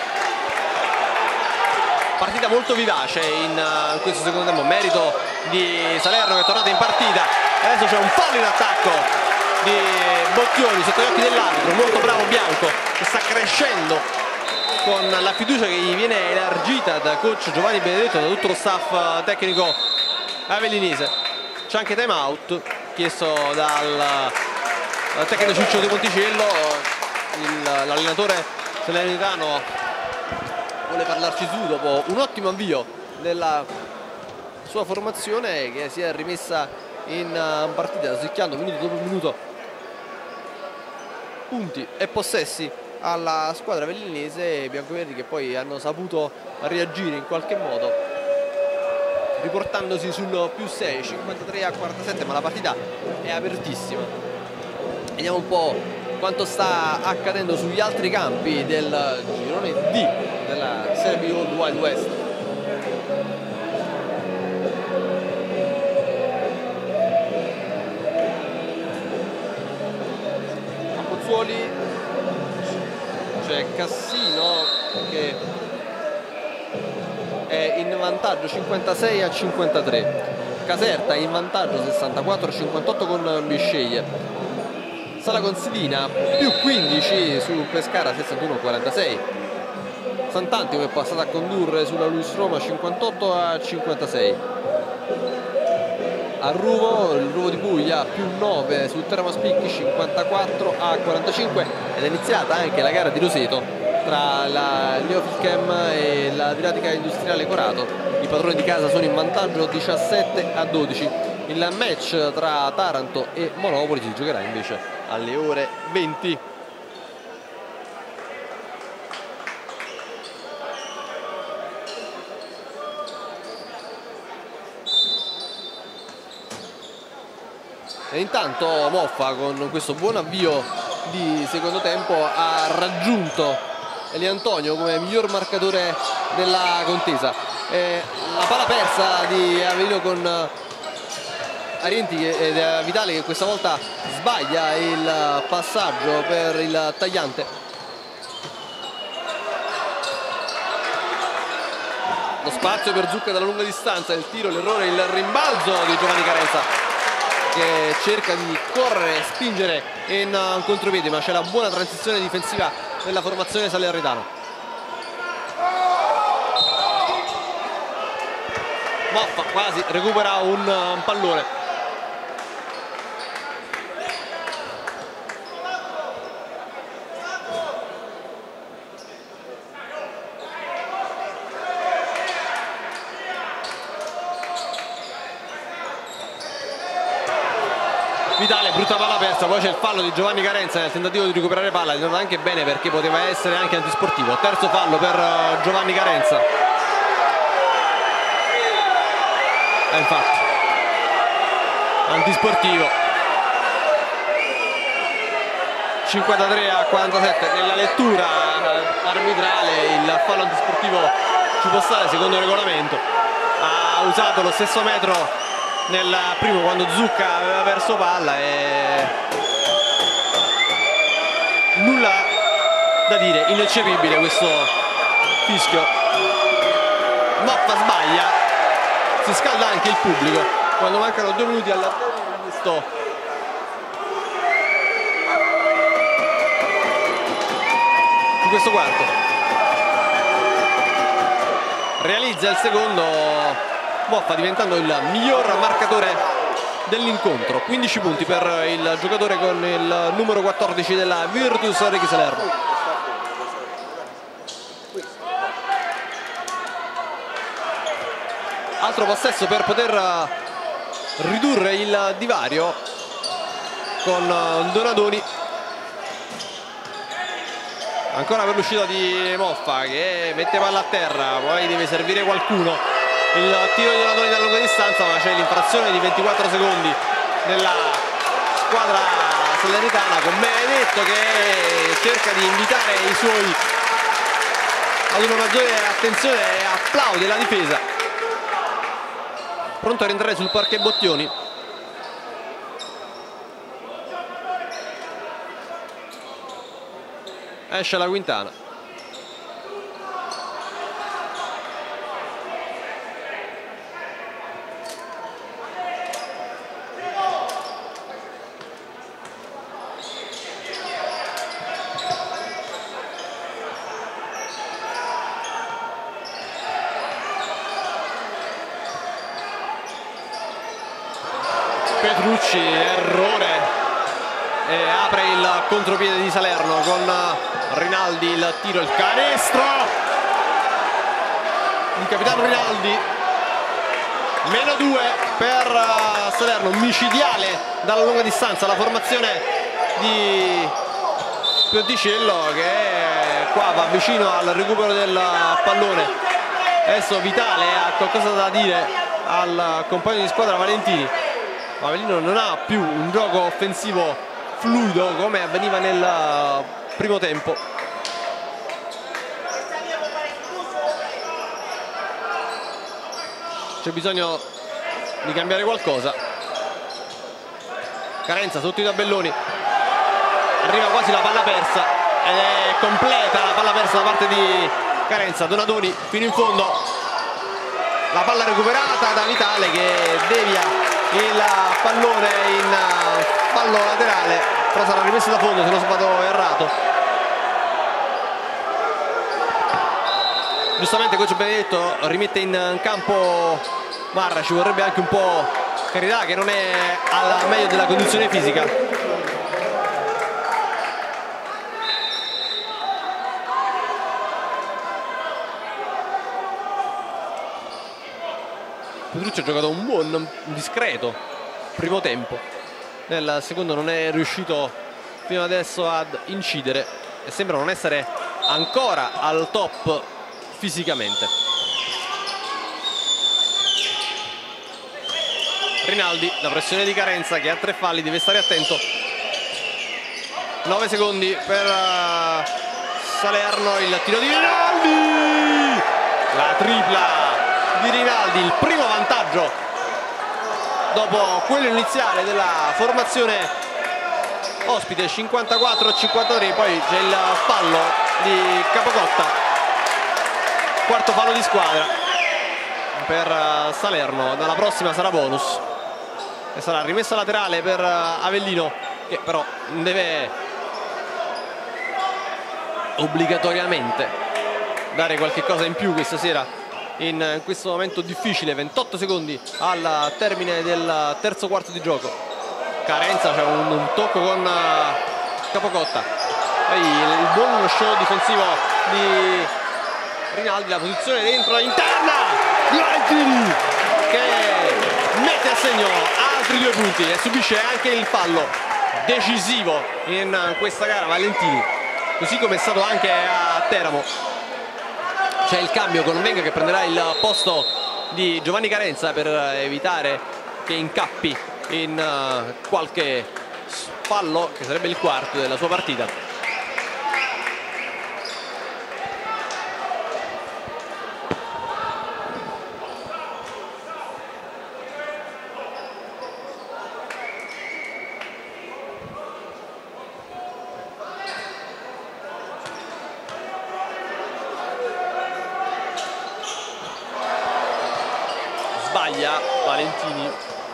Partita molto vivace in uh, questo secondo tempo, merito di Salerno che è tornato in partita. Adesso c'è un fallo in attacco di Bocchioni sotto gli occhi dell'arbitro, molto bravo Bianco che sta crescendo con la fiducia che gli viene elargita da coach Giovanni Benedetto e da tutto lo staff tecnico avellinese. C'è anche time out chiesto dal, dal tecnico Ciccio De Monticello. L'allenatore salernitano vuole parlarci su dopo un ottimo avvio della sua formazione che si è rimessa in partita rosicchiando minuto dopo minuto punti e possessi alla squadra avellinese. Biancoverdi che poi hanno saputo reagire in qualche modo riportandosi sul più sei, cinquantatré a quarantasette, ma la partita è apertissima. Vediamo un po' quanto sta accadendo sugli altri campi del girone D della Serie B Old Wild West. Capozzuoli, c'è Cassino che è in vantaggio cinquantasei a cinquantatré, Caserta in vantaggio sessantaquattro a cinquantotto con Bisceglie, Sala Consilina più quindici su Pescara sessantuno a quarantasei, Sant'Antimo è passato a condurre sulla Luis Roma cinquantotto a cinquantasei, a Ruvo, il Ruvo di Puglia più nove su Teramo Spicchi cinquantaquattro a quarantacinque ed è iniziata anche la gara di Roseto tra la Neofilchem e la Didattica Industriale Corato. I padroni di casa sono in vantaggio diciassette a dodici. Il match tra Taranto e Monopoli si giocherà invece alle ore venti. E intanto Moffa con questo buon avvio di secondo tempo ha raggiunto Eliantonio come miglior marcatore della contesa. Eh, la palla persa di Avellino con Arienti ed è Vitale che questa volta sbaglia il passaggio per il tagliante. Lo spazio per Zucca dalla lunga distanza, il tiro, l'errore, il rimbalzo di Giovanni Carenza che cerca di correre, spingere in uh, contropiede, ma c'è la buona transizione difensiva della formazione salernitana. Moffa quasi recupera un, uh, un pallone. Vitale, brutta palla persa, poi c'è il fallo di Giovanni Carenza nel tentativo di recuperare palla, è andato anche bene perché poteva essere anche antisportivo. Terzo fallo per uh, Giovanni Carenza. E infatti antisportivo. cinquantatré a quarantasette nella lettura arbitrale, il fallo antisportivo ci può stare secondo il regolamento. Ha usato lo stesso metro nel primo quando Zucca aveva perso palla e nulla da dire, ineccepibile questo fischio. Moffa sbaglia, si scalda anche il pubblico quando mancano due minuti alla fine di questo di questo quarto. Realizza il secondo Moffa diventando il miglior marcatore dell'incontro. Quindici punti per il giocatore con il numero quattordici della Virtus Rechi Salerno. Altro possesso per poter ridurre il divario con Donadoni. Ancora per l'uscita di Moffa che mette palla a terra, poi deve servire qualcuno. Il tiro di Donadoni da lunga distanza, ma c'è l'infrazione di ventiquattro secondi della squadra salernitana, con Benedetto che cerca di invitare i suoi ad una maggiore attenzione e applaude la difesa. Pronto a rientrare sul parquet Bottioni. Esce la Quintana. Petrucci, errore, e apre il contropiede di Salerno con Rinaldi, il tiro, il canestro, il capitano Rinaldi. Meno due per Salerno, micidiale dalla lunga distanza la formazione di Pionticello, che qua va vicino al recupero del pallone. Adesso Vitale ha qualcosa da dire al compagno di squadra Valentini. Avellino non ha più un gioco offensivo fluido come avveniva nel primo tempo. C'è bisogno di cambiare qualcosa. Carenza sotto i tabelloni, arriva quasi la palla persa ed è completa la palla persa da parte di Carenza. Donadoni fino in fondo, la palla recuperata da Vitale che devia il pallone in fallo laterale, però sarà rimesso da fondo se non vado errato. Giustamente coach Benedetto rimette in campo Marra, ci vorrebbe anche un po' Carità che non è al meglio della condizione fisica. Petrucci ha giocato un buon, un discreto primo tempo. Nel secondo non è riuscito fino adesso ad incidere e sembra non essere ancora al top fisicamente. Rinaldi, la pressione di Carenza che ha tre falli, deve stare attento. nove secondi per Salerno, il tiro di Rinaldi, la tripla di Rinaldi, il primo vantaggio dopo quello iniziale della formazione ospite, cinquantaquattro a cinquantatré. Poi c'è il fallo di Capocotta, quarto fallo di squadra per Salerno. Dalla prossima sarà bonus e sarà rimessa laterale per Avellino, che però deve obbligatoriamente dare qualche cosa in più questa sera in questo momento difficile. Ventotto secondi al termine del terzo quarto di gioco. Carenza, c'è un, un tocco con Capocotta, poi il buon show difensivo di Rinaldi, la posizione dentro interna di Valentini che mette a segno altri due punti e subisce anche il fallo decisivo in questa gara Valentini, così come è stato anche a Teramo. C'è il cambio con Venga che prenderà il posto di Giovanni Carenza per evitare che incappi in qualche fallo, che sarebbe il quarto della sua partita. Sbaglia Valentini.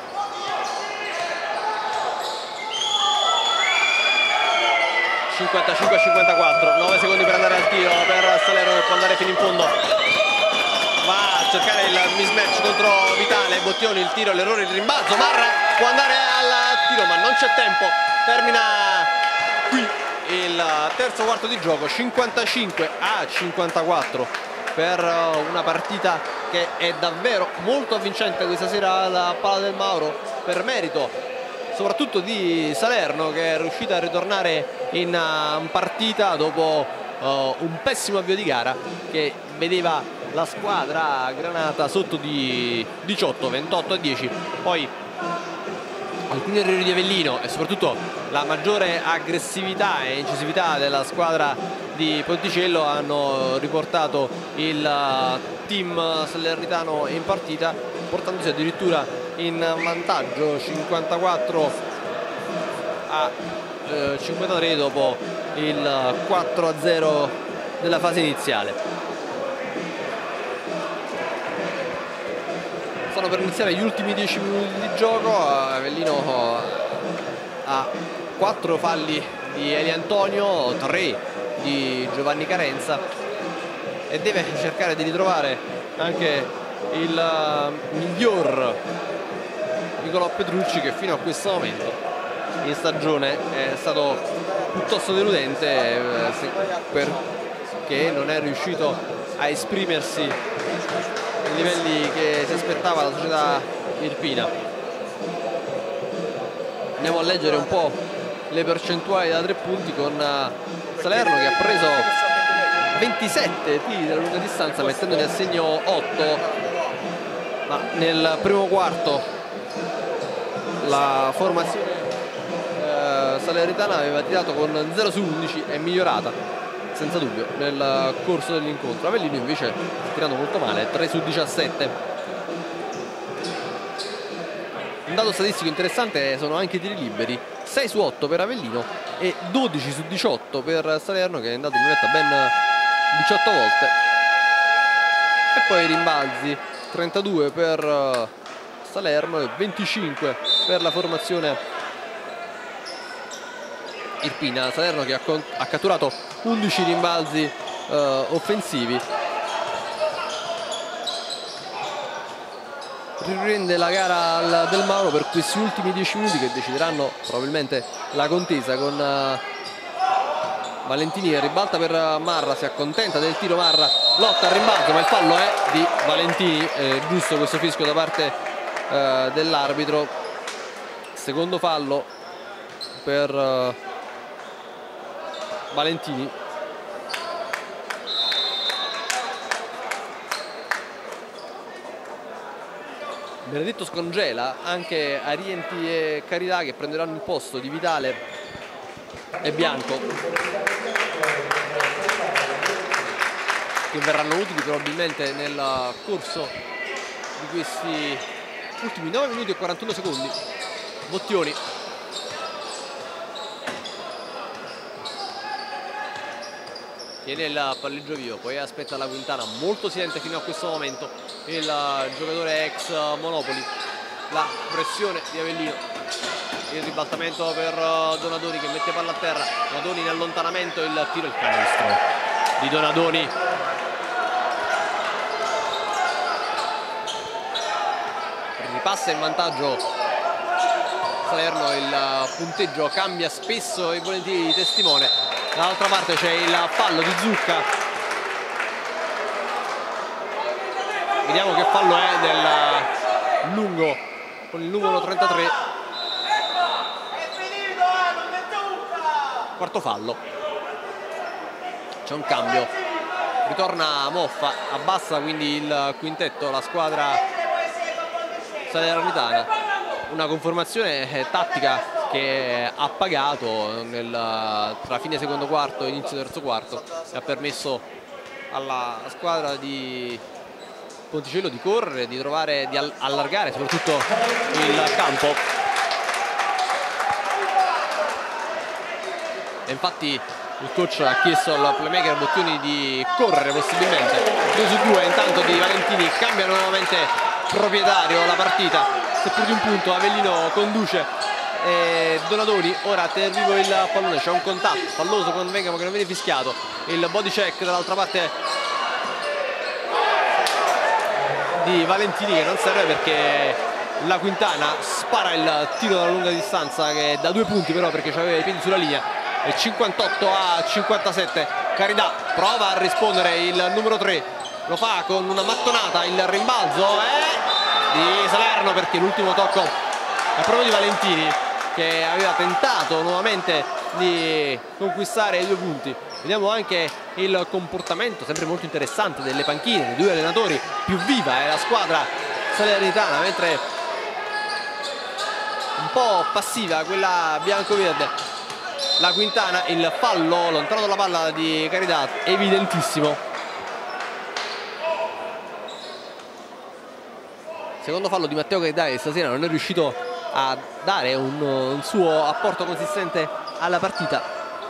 cinquantacinque a cinquantaquattro, nove secondi per andare al tiro per Salerno che può andare fino in fondo. Va a cercare il mismatch contro Vitale. Bottioni, il tiro, l'errore, il rimbalzo. Marra può andare al tiro ma non c'è tempo. Termina qui il terzo quarto di gioco, cinquantacinque a cinquantaquattro per una partita che è davvero molto avvincente questa sera alla Pala del Mauro, per merito soprattutto di Salerno, che è riuscita a ritornare in partita dopo uh, un pessimo avvio di gara che vedeva la squadra granata sotto di diciotto, ventotto a dieci. Poi alcuni errori di Avellino e soprattutto la maggiore aggressività e incisività della squadra di Ponticello hanno riportato il team salernitano in partita, portandosi addirittura in vantaggio cinquantaquattro a cinquantatré dopo il quattro a zero della fase iniziale. Stanno per iniziare gli ultimi dieci minuti di gioco. Avellino ha quattro falli di Eli Antonio, tre di Giovanni Carenza e deve cercare di ritrovare anche il miglior Nicolò Petrucci, che fino a questo momento in stagione è stato piuttosto deludente perché non è riuscito a esprimersi ai livelli che si aspettava la società irpina. Andiamo a leggere un po' le percentuali da tre punti con Salerno, che ha preso ventisette tiri dalla lunga distanza mettendone a segno otto, ma nel primo quarto la formazione eh, salernitana aveva tirato con zero su undici, è migliorata senza dubbio nel corso dell'incontro. Avellino invece tirando molto male, tre su diciassette. Un dato statistico interessante sono anche i tiri liberi, sei su otto per Avellino e dodici su diciotto per Salerno, che è andato in lunetta ben diciotto volte. E poi i rimbalzi, trentadue per Salerno e venticinque per la formazione irpina. Salerno che ha, ha catturato undici rimbalzi uh, offensivi. Riprende la gara al Del Mauro per questi ultimi dieci minuti che decideranno probabilmente la contesa, con uh, Valentini che ribalta per Marra, si accontenta del tiro Marra, lotta al rimbalzo ma il fallo è di Valentini. È giusto questo fischio da parte uh, dell'arbitro, secondo fallo per uh, Valentini. Benedetto scongela anche Arienti e Carità, che prenderanno il posto di Vitale e Bianco, che verranno utili probabilmente nel corso di questi ultimi nove minuti e quarantuno secondi. Bottioni tiene il palleggio vivo, poi aspetta la Quintana, molto silente fino a questo momento il giocatore ex Monopoli. La pressione di Avellino, il ribaltamento per Donadoni che mette palla a terra, Donadoni in allontanamento, il tiro, il canestro di Donadoni. Ripassa in vantaggio Salerno, il punteggio cambia spesso e volentieri di testimone. Dall'altra parte c'è il fallo di Zucca. Vediamo che fallo è del lungo con il numero trentatré. Quarto fallo. C'è un cambio. Ritorna Moffa, abbassa quindi il quintetto la squadra salernitana. Una conformazione tattica che ha pagato nel, tra fine secondo quarto e inizio terzo quarto, e ha permesso alla squadra di Ponticello di correre, di trovare, di allargare soprattutto il campo. E infatti il coach ha chiesto al playmaker Bottioni di correre possibilmente. due su due intanto di Valentini, cambia nuovamente proprietario la partita, seppur di un punto. Avellino conduce e Donadoni ora tiene vivo il pallone, c'è un contatto falloso con Vengamo che non viene fischiato, il body check dall'altra parte di Valentini che non serve perché la Quintana spara il tiro dalla lunga distanza, che è da due punti però perché aveva i piedi sulla linea. È cinquantotto a cinquantasette. Carità prova a rispondere il numero tre, lo fa con una mattonata, il rimbalzo è di Salerno perché l'ultimo tocco è proprio di Valentini, che aveva tentato nuovamente di conquistare i due punti. Vediamo anche il comportamento sempre molto interessante delle panchine dei due allenatori. Più viva è la squadra salernitana, mentre un po' passiva quella biancoverde. La Quintana, il fallo lontano dalla palla di Carità, evidentissimo. Secondo fallo di Matteo Carità, che stasera non è riuscito a dare un, un suo apporto consistente alla partita.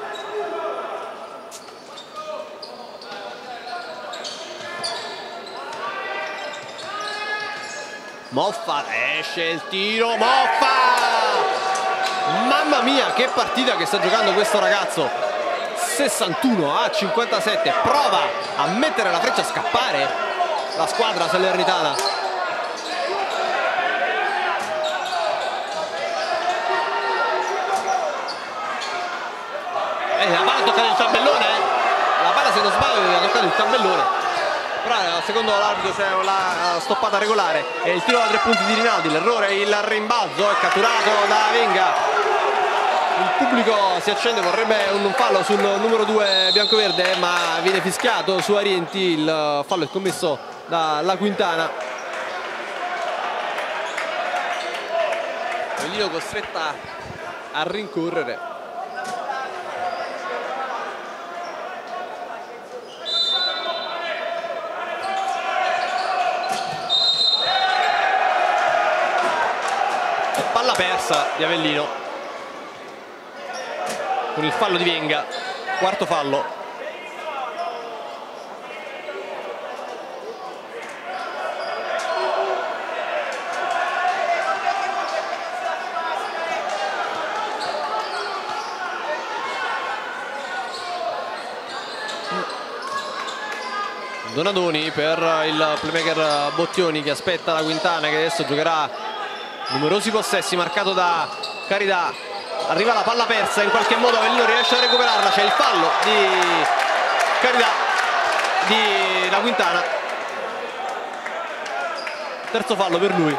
Moffa, esce il tiro, Moffa! Mamma mia, che partita che sta giocando questo ragazzo. sessantuno a cinquantasette, prova a mettere la freccia a scappare la squadra salernitana. Eh, la palla ha toccato il tabellone, eh? La palla, se non sbaglio, ha toccato il tabellone. Però secondo l'arbitro c'è la stoppata regolare e il tiro da tre punti di Rinaldi. L'errore, il rimbalzo è catturato da Venga. Il pubblico si accende, vorrebbe un fallo sul numero due biancoverde, ma viene fischiato su Arienti. Il fallo è commesso dalla Quintana. Avellino costretta a rincorrere. Palla persa di Avellino con il fallo di Venga, quarto fallo. Donadoni per il playmaker Bottioni, che aspetta la Quintana, che adesso giocherà numerosi possessi, marcato da Carità. Arriva la palla persa, in qualche modo Avellino riesce a recuperarla. C'è il fallo di Carità, di la Quintana, terzo fallo per lui.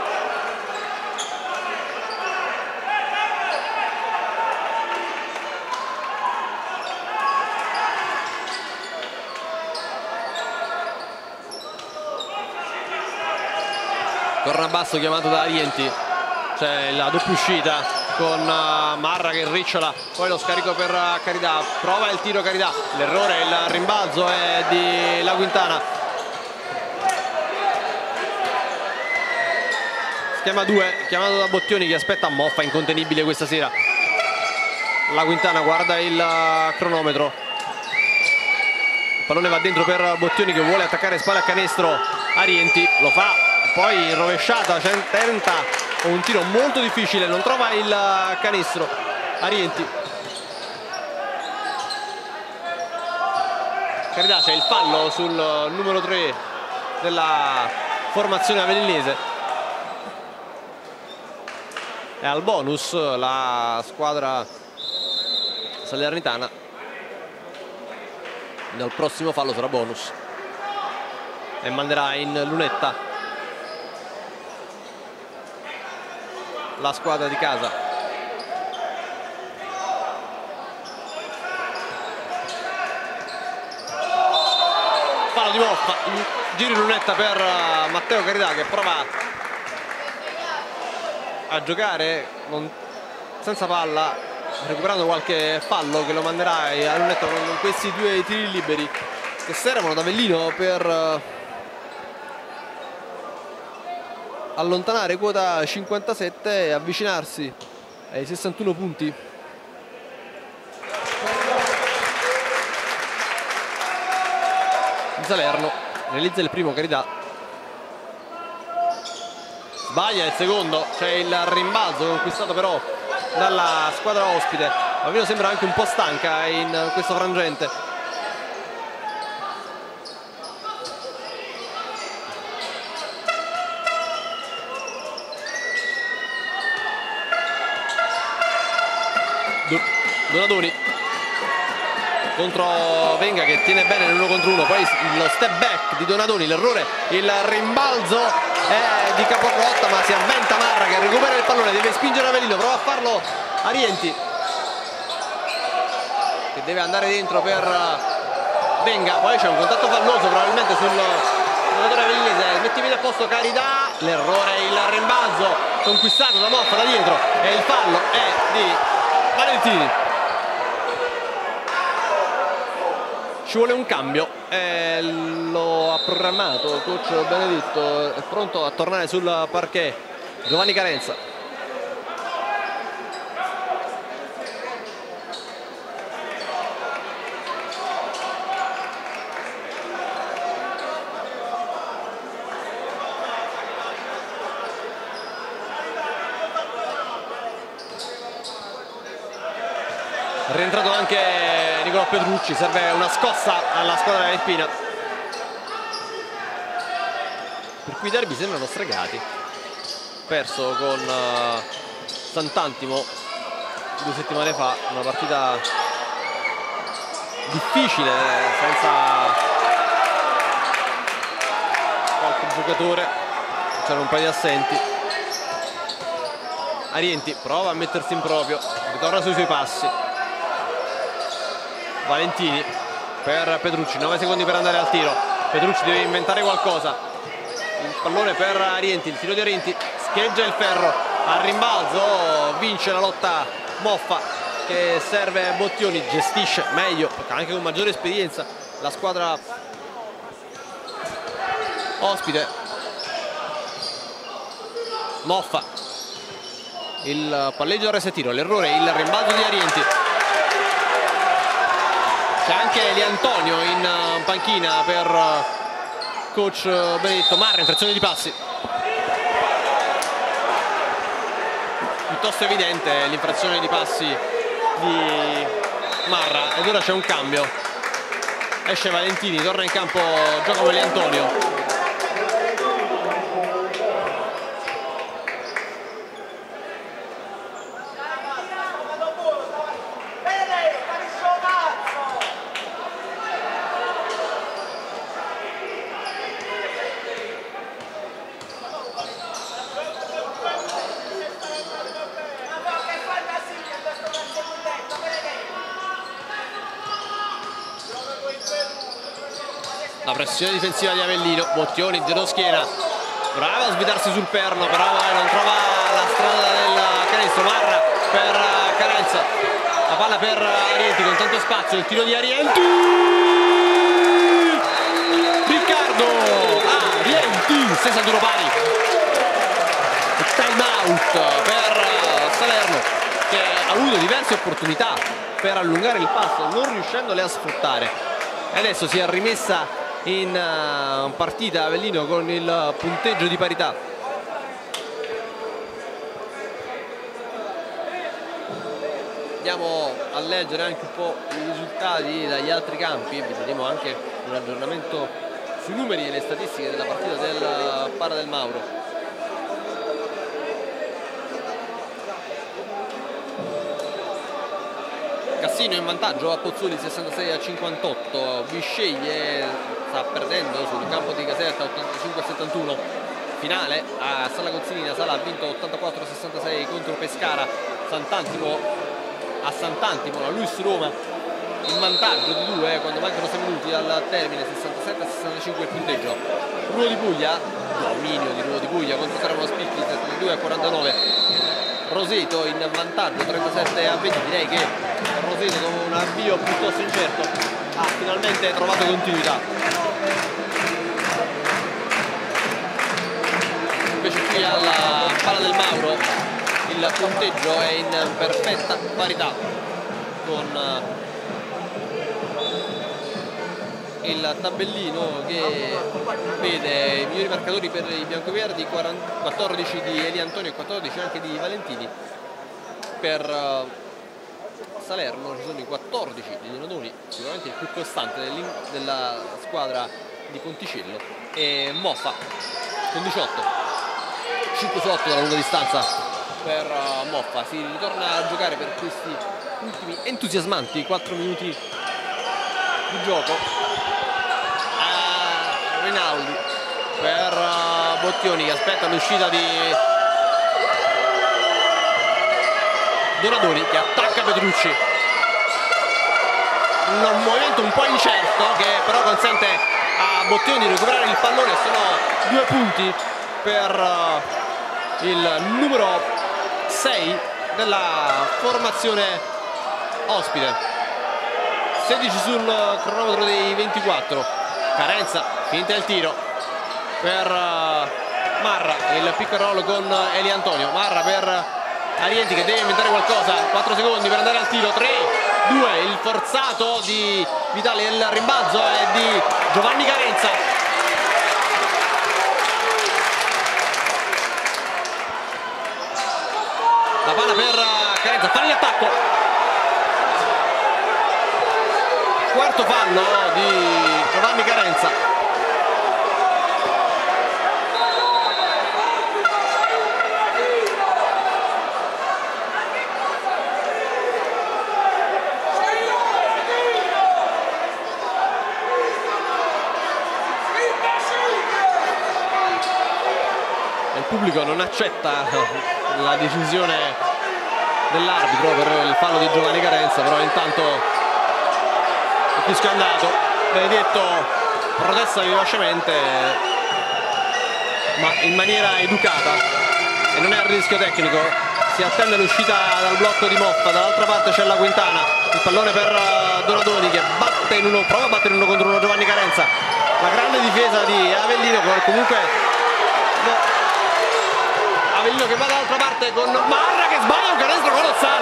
Corna basso chiamato da Arienti. C'è la doppia uscita con Marra che ricciola, poi lo scarico per Carità, prova il tiro Carità, l'errore, il rimbalzo è di la Quintana. Schema due chiamato da Bottioni, che aspetta Moffa, incontenibile questa sera. La Quintana guarda il cronometro, il pallone va dentro per Bottioni, che vuole attaccare spalle a canestro. Arienti lo fa, poi rovesciata, tenta un tiro molto difficile, non trova il canestro Arienti. Carità, c'è il fallo sul numero tre della formazione avellinese. È al bonus la squadra salernitana. Dal prossimo fallo sarà bonus e manderà in lunetta la squadra di casa. Fallo di Moffa, giro in lunetta per Matteo Carità, che prova a giocare non, senza palla, recuperando qualche fallo che lo manderà a lunetta con questi due tiri liberi che servono ad Avellino per allontanare quota cinquantasette e avvicinarsi ai sessantuno punti. Salerno realizza il primo, Carità sbaglia il secondo. C'è il rimbalzo conquistato però dalla squadra ospite. Avellino sembra anche un po' stanca in questo frangente. Donadoni contro Venga, che tiene bene l'uno contro uno, poi lo step back di Donadoni, l'errore, il rimbalzo è di Capocrotta, ma si avventa Marra che recupera il pallone, deve spingere Avellino, prova a farlo Arienti. deve andare dentro per Venga, poi c'è un contatto falloso probabilmente sul giocatore avellese, metti bene a posto Carità, l'errore, il rimbalzo conquistato da Moffa da dietro e il fallo è di Valentini. Ci vuole un cambio, eh, lo ha programmato coach Benedetto, è pronto a tornare sul parquet Giovanni Carenza. Rientrato anche Nicolò Petrucci, serve una scossa alla squadra alpina. Per cui i derby sembrano stregati. Perso con uh, Sant'Antimo due settimane fa, una partita difficile senza qualche giocatore, c'erano un paio di assenti. Arienti prova a mettersi in proprio, ritorna sui suoi passi. Valentini per Petrucci, nove secondi per andare al tiro. Petrucci deve inventare qualcosa. Il pallone per Arienti, il tiro di Arienti, scheggia il ferro al rimbalzo, vince la lotta Moffa che serve Bottioni, gestisce meglio, anche con maggiore esperienza, la squadra ospite. Moffa, il palleggio al resettino, l'errore, il rimbalzo di Arienti. C'è anche Liantonio in panchina per coach Benedetto. Marra, infrazione di passi. Piuttosto evidente l'infrazione di passi di Marra. Ed ora c'è un cambio. Esce Valentini, torna in campo Giacomo Liantonio. La pressione difensiva di Avellino, Bottioni dietro schiena, brava a svitarsi sul perno, però non trova la strada del canestro. Marra per Carenza, la palla per Arienti con tanto spazio, il tiro di Arienti, Riccardo Arienti, stessa duro pari, time out per Salerno che ha avuto diverse opportunità per allungare il passo non riuscendole a sfruttare, e adesso si è rimessa in uh, partita Avellino con il punteggio di parità. Andiamo a leggere anche un po' i risultati dagli altri campi, vedremo anche un aggiornamento sui numeri e le statistiche della partita del Para del Mauro. Cassino in vantaggio a Pozzuoli sessantasei a cinquantotto, Bisceglie sta perdendo sul campo di Caserta ottantacinque a settantuno, finale a Sala Cozzinina, Sala ha vinto ottantaquattro a sessantasei contro Pescara. Sant'Antimo a Sant'Antimo, la Luis Roma in vantaggio di due quando mancano sei minuti al termine, sessantasette a sessantacinque il punteggio. Ruo di Puglia, dominio di Ruo di Puglia contro Teramo Spicchi, settantadue a quarantanove. Roseto in vantaggio trentasette a venti, direi che Roseto con un avvio piuttosto incerto ha finalmente trovato continuità. Invece qui alla Pala del Mauro il punteggio è in perfetta parità con il tabellino che vede i migliori marcatori per i biancoverdi, quattordici di Eliantonio e quattordici anche di Valentini. Per Salerno ci sono i quattordici di Donadoni, sicuramente il più costante della squadra di Ponticello, e Moffa con diciotto, cinque su otto dalla lunga distanza per Moffa. Si ritorna a giocare per questi ultimi entusiasmanti quattro minuti di gioco. Rinaldi per uh, Bottioni che aspetta l'uscita di Donadoni che attacca Petrucci. un movimento un po' incerto che però consente a Bottioni di recuperare il pallone. Sono due punti per il numero sei della formazione ospite. Sedici sul cronometro dei ventiquattro. Carenza, finta il tiro per Marra, il pick and roll con Eli Antonio. Marra per Arienti che deve inventare qualcosa, quattro secondi per andare al tiro, tre, due, il forzato di Vitale, il rimbalzo è di Giovanni Carenza. La palla per Carenza, fa l'attacco. Quarto fallo di Giovanni Carenza. Il pubblico non accetta la decisione dell'arbitro per il fallo di Giovanni Carenza, però intanto il fischio è andato. Benedetto protesta vivacemente ma in maniera educata e non è a rischio tecnico. Si attende l'uscita dal blocco di Moffa, dall'altra parte c'è la Quintana, il pallone per Donadoni che batte in uno, prova a battere in uno contro uno Giovanni Carenza. La grande difesa di Avellino, comunque no. Avellino che va dall'altra parte con Marra che sbaglia un canestro colossale,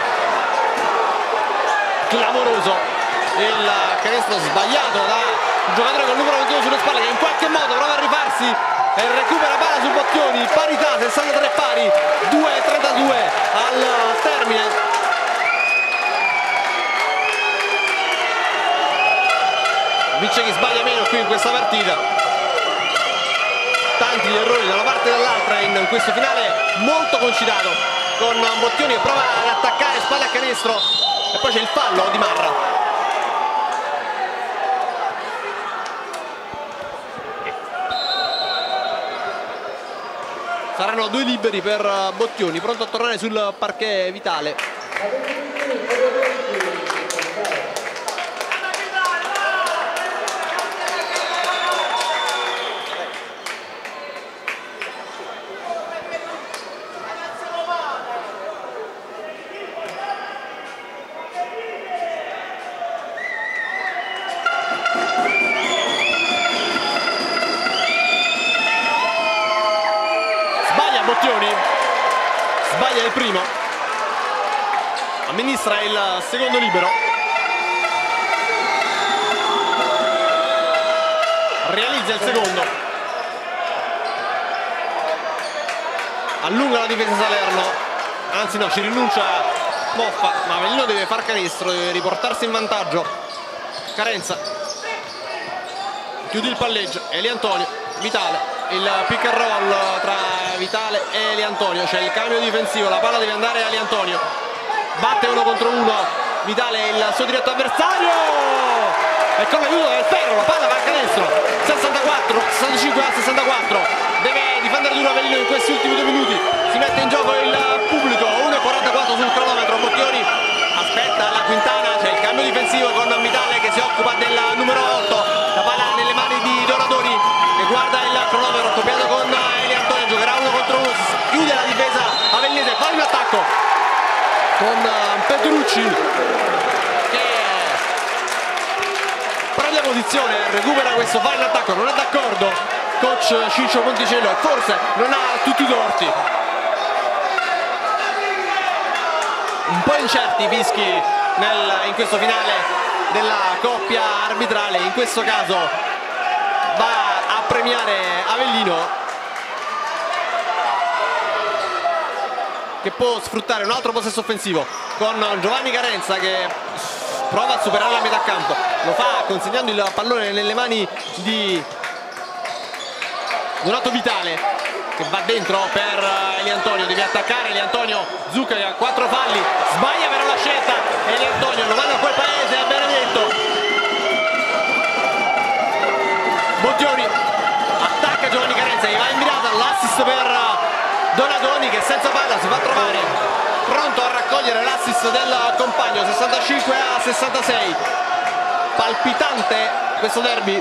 clamoroso il canestro sbagliato da un giocatore con il numero ventuno sulle spalle che in qualche modo prova a rifarsi e recupera palla su Bottioni. Parità, sessantatré pari, due e trentadue al termine. Vince chi sbaglia meno qui in questa partita. Tanti gli errori da una parte e dall'altra in questo finale molto concitato, con Bottioni che prova ad attaccare spalle a canestro e poi c'è il fallo di Marra. Saranno due liberi per Bottioni, pronto a tornare sul parquet Vitale. Bottioni sbaglia il primo, amministra il secondo libero, realizza il secondo, allunga la difesa Salerno, anzi no, ci rinuncia Moffa, ma Avellino deve far canestro, deve riportarsi in vantaggio. Carenza chiude il palleggio, Eli Antonio, Vitale, il pick and roll tra Vitale e Eli Antonio, c'è il cambio difensivo, la palla deve andare a Eli Antonio, batte uno contro uno, Vitale il suo diretto avversario e con l'aiuto del ferro la palla va a canestro. Sessantaquattro, sessantacinque a sessantaquattro, deve difendere duro Avellino in questi ultimi due minuti, si mette in gioco il pubblico, uno e quarantaquattro sul cronometro. Bottioni aspetta la Quintana, c'è il cambio difensivo con Vitale che si occupa del numero otto, la palla nelle mani di Donadoni che guarda il cronometro, copiato con Eli Antonio, giocherà uno contro uno, chiude la difesa avellese, fa in attacco con Petrucci che prende posizione, recupera questo, fa in attacco, non è d'accordo coach Ciccio Ponticello e forse non ha tutti i torti. Un po' incerti i fischi nel, in questo finale della coppia arbitrale, in questo caso va a premiare Avellino che può sfruttare un altro possesso offensivo con Giovanni Carenza che prova a superare la metà campo, lo fa consegnando il pallone nelle mani di Donato Vitale che va dentro per Eli Antonio, deve attaccare Eli Antonio, Zucca che ha quattro falli, sbaglia però la scelta, Eli Antonio lo manda a quel paese a Benedetto. Bottioni attacca Giovanni Carenza che va in virata, l'assist per Donadoni che senza palla si fa trovare pronto a raccogliere l'assist del compagno. Sessantacinque a sessantasei, palpitante questo derby.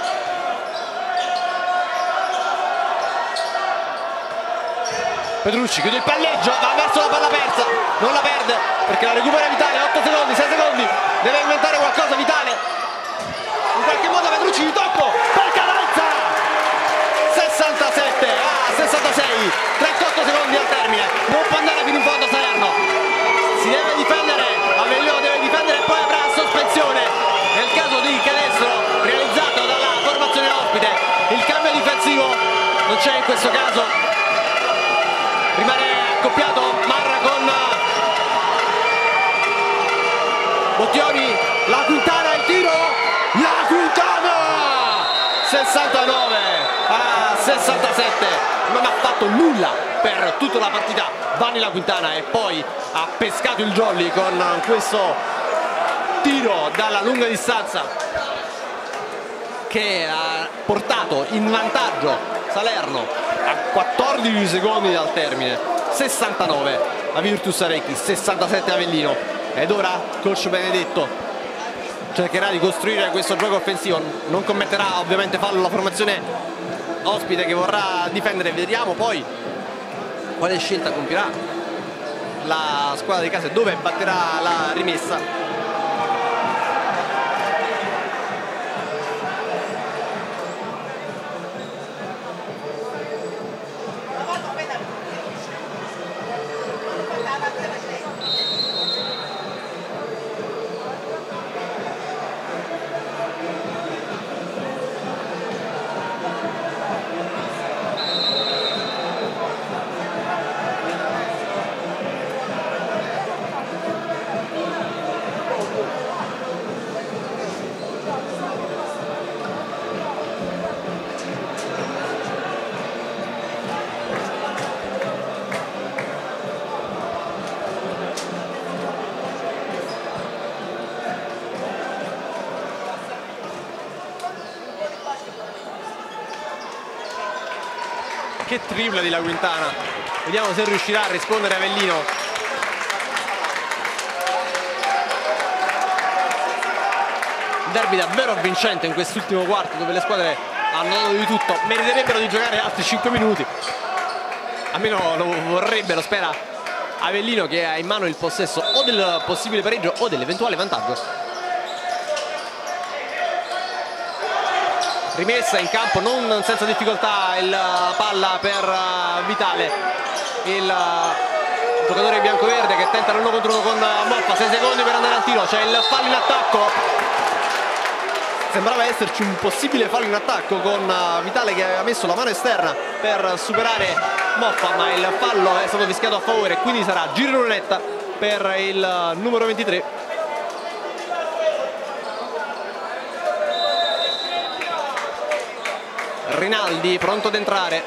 Petrucci chiude il palleggio, va verso la palla persa, non la perde perché la recupera Vitale. Otto secondi, sei secondi, deve inventare qualcosa Vitale, in qualche modo Petrucci di tocco, Palca d'alza, sessantasette a sessantasei, trentotto secondi al termine, non può andare fino in fondo Salerno, si deve difendere, Avellino deve difendere e poi avrà sospensione nel caso di canestro realizzato dalla formazione ospite. Il cambio difensivo non c'è in questo caso, rimane accoppiato Marra con Bottioni, la Quintana, il tiro, la Quintana, sessantanove a sessantasette, non ha fatto nulla per tutta la partita Vanni La Quintana e poi ha pescato il jolly con questo tiro dalla lunga distanza che ha portato in vantaggio Salerno a quattordici secondi dal termine. Sessantanove a Virtus Arecchi, sessantasette Avellino, ed ora coach Benedetto cercherà di costruire questo gioco offensivo, non commetterà ovviamente fallo la formazione ospite che vorrà difendere. Vediamo poi quale scelta compierà la squadra di casa e dove batterà la rimessa. Che tripla di La Quintana, vediamo se riuscirà a rispondere Avellino. Derby davvero avvincente in quest'ultimo quarto, dove le squadre hanno dato di tutto, meriterebbero di giocare altri cinque minuti, almeno lo vorrebbero, spera Avellino, che ha in mano il possesso o del possibile pareggio o dell'eventuale vantaggio. Rimessa in campo non senza difficoltà il palla per Vitale, il giocatore biancoverde che tenta l'uno contro uno con Moffa, sei secondi per andare al tiro, c'è il fallo in attacco, sembrava esserci un possibile fallo in attacco con Vitale che aveva messo la mano esterna per superare Moffa, ma il fallo è stato fischiato a favore, quindi sarà giro lunetta per il numero ventitré. Rinaldi pronto ad entrare,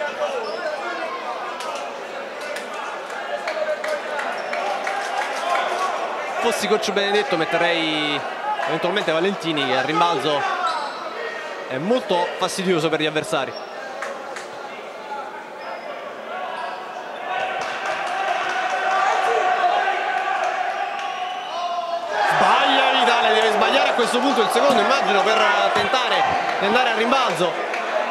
fossi coach Benedetto metterei eventualmente Valentini, che al rimbalzo è molto fastidioso per gli avversari. Sbaglia Vitale, deve sbagliare a questo punto il secondo, immagino, per tentare di andare al rimbalzo.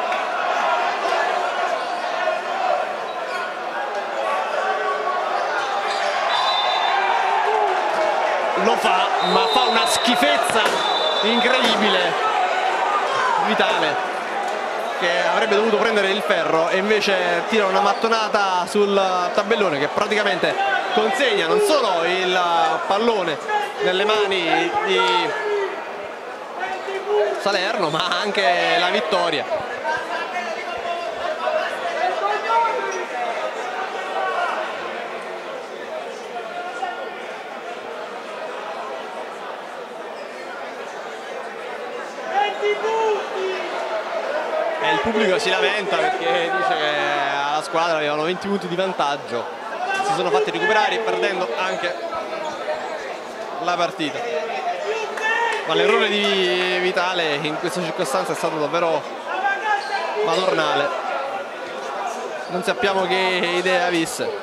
Lo fa, ma fa una schifezza incredibile Vitale, che avrebbe dovuto prendere il ferro e invece tira una mattonata sul tabellone che praticamente consegna non solo il pallone nelle mani di Salerno, ma anche la vittoria. E il pubblico si lamenta perché dice che la squadra avevano venti punti di vantaggio, si sono fatti recuperare perdendo anche la partita, ma l'errore di Vitale in questa circostanza è stato davvero madornale, non sappiamo che idea avesse.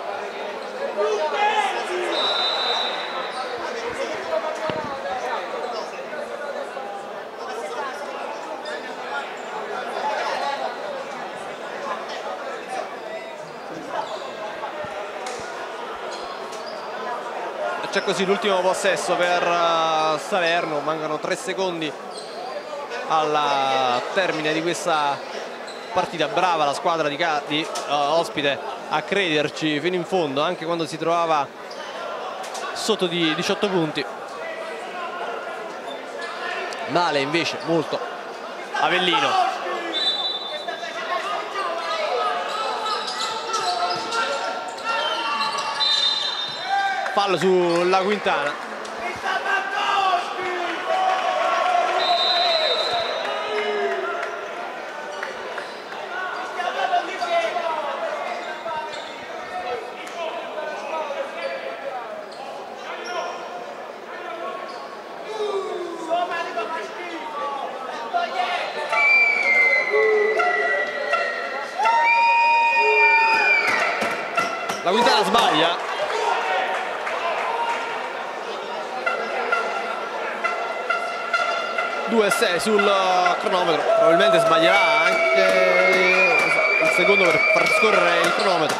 c'è così l'ultimo possesso per uh, Salerno, mancano tre secondi al termine di questa partita. Brava la squadra di, di uh, ospite a crederci fino in fondo, anche quando si trovava sotto di diciotto punti. Male invece molto Avellino. Fallo sulla Quintana. La Quintana sbaglia. due a sei sul cronometro, probabilmente sbaglierà anche il secondo per far scorrere il cronometro.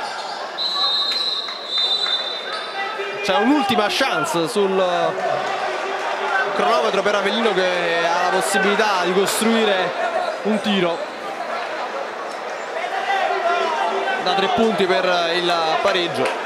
C'è un'ultima chance sul cronometro per Avellino, che ha la possibilità di costruire un tiro da tre punti per il pareggio.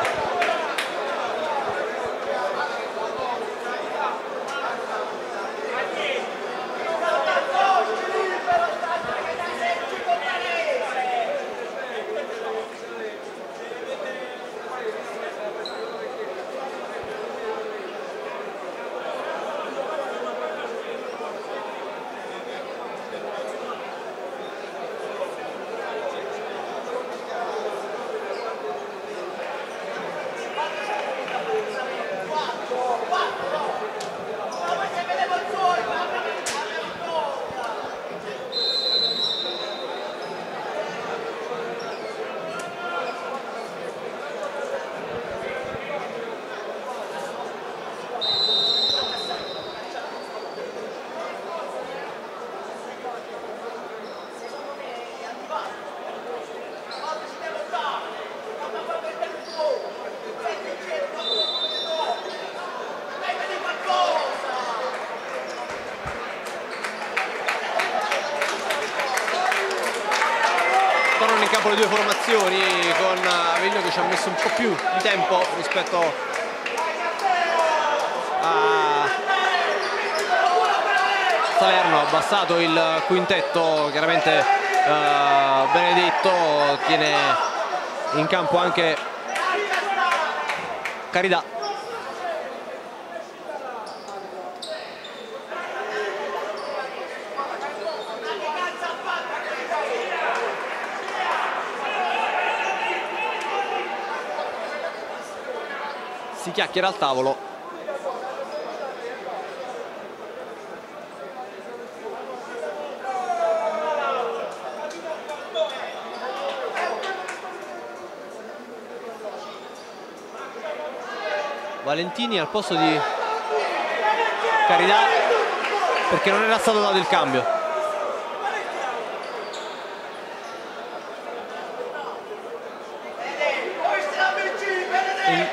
Tornano in campo le due formazioni, con Avellino che ci ha messo un po' più di tempo rispetto a Salerno. Ha abbassato il quintetto, chiaramente uh, Benedetto tiene in campo anche Carità. Si chiacchiera al tavolo. Valentini al posto di Carità, perché non era stato dato il cambio. Il...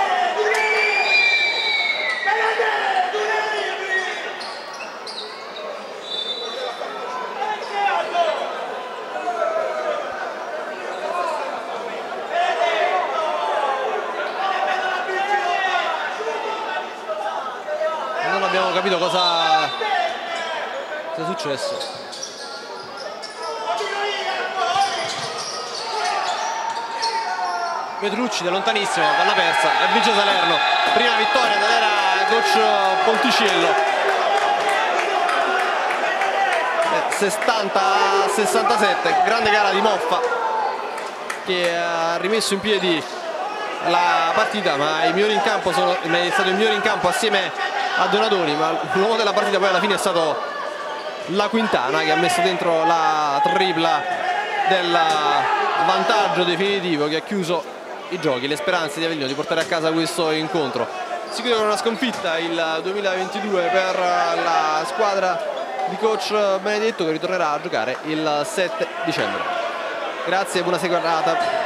Non abbiamo capito cosa sia successo. Petrucci da lontanissimo, palla persa e vince Salerno. Prima vittoria dell'era coach Ponticello. sessanta a sessantasette, grande gara di Moffa che ha rimesso in piedi la partita, ma i migliori in campo sono, è stato il migliore in campo assieme a Donadoni, ma l'uomo della partita poi alla fine è stato la Quintana, che ha messo dentro la tripla del vantaggio definitivo, che ha chiuso i giochi, le speranze di Avellino di portare a casa questo incontro. Si chiude con una sconfitta il duemilaventidue per la squadra di coach Benedetto, che ritornerà a giocare il sette dicembre. Grazie e buona serata.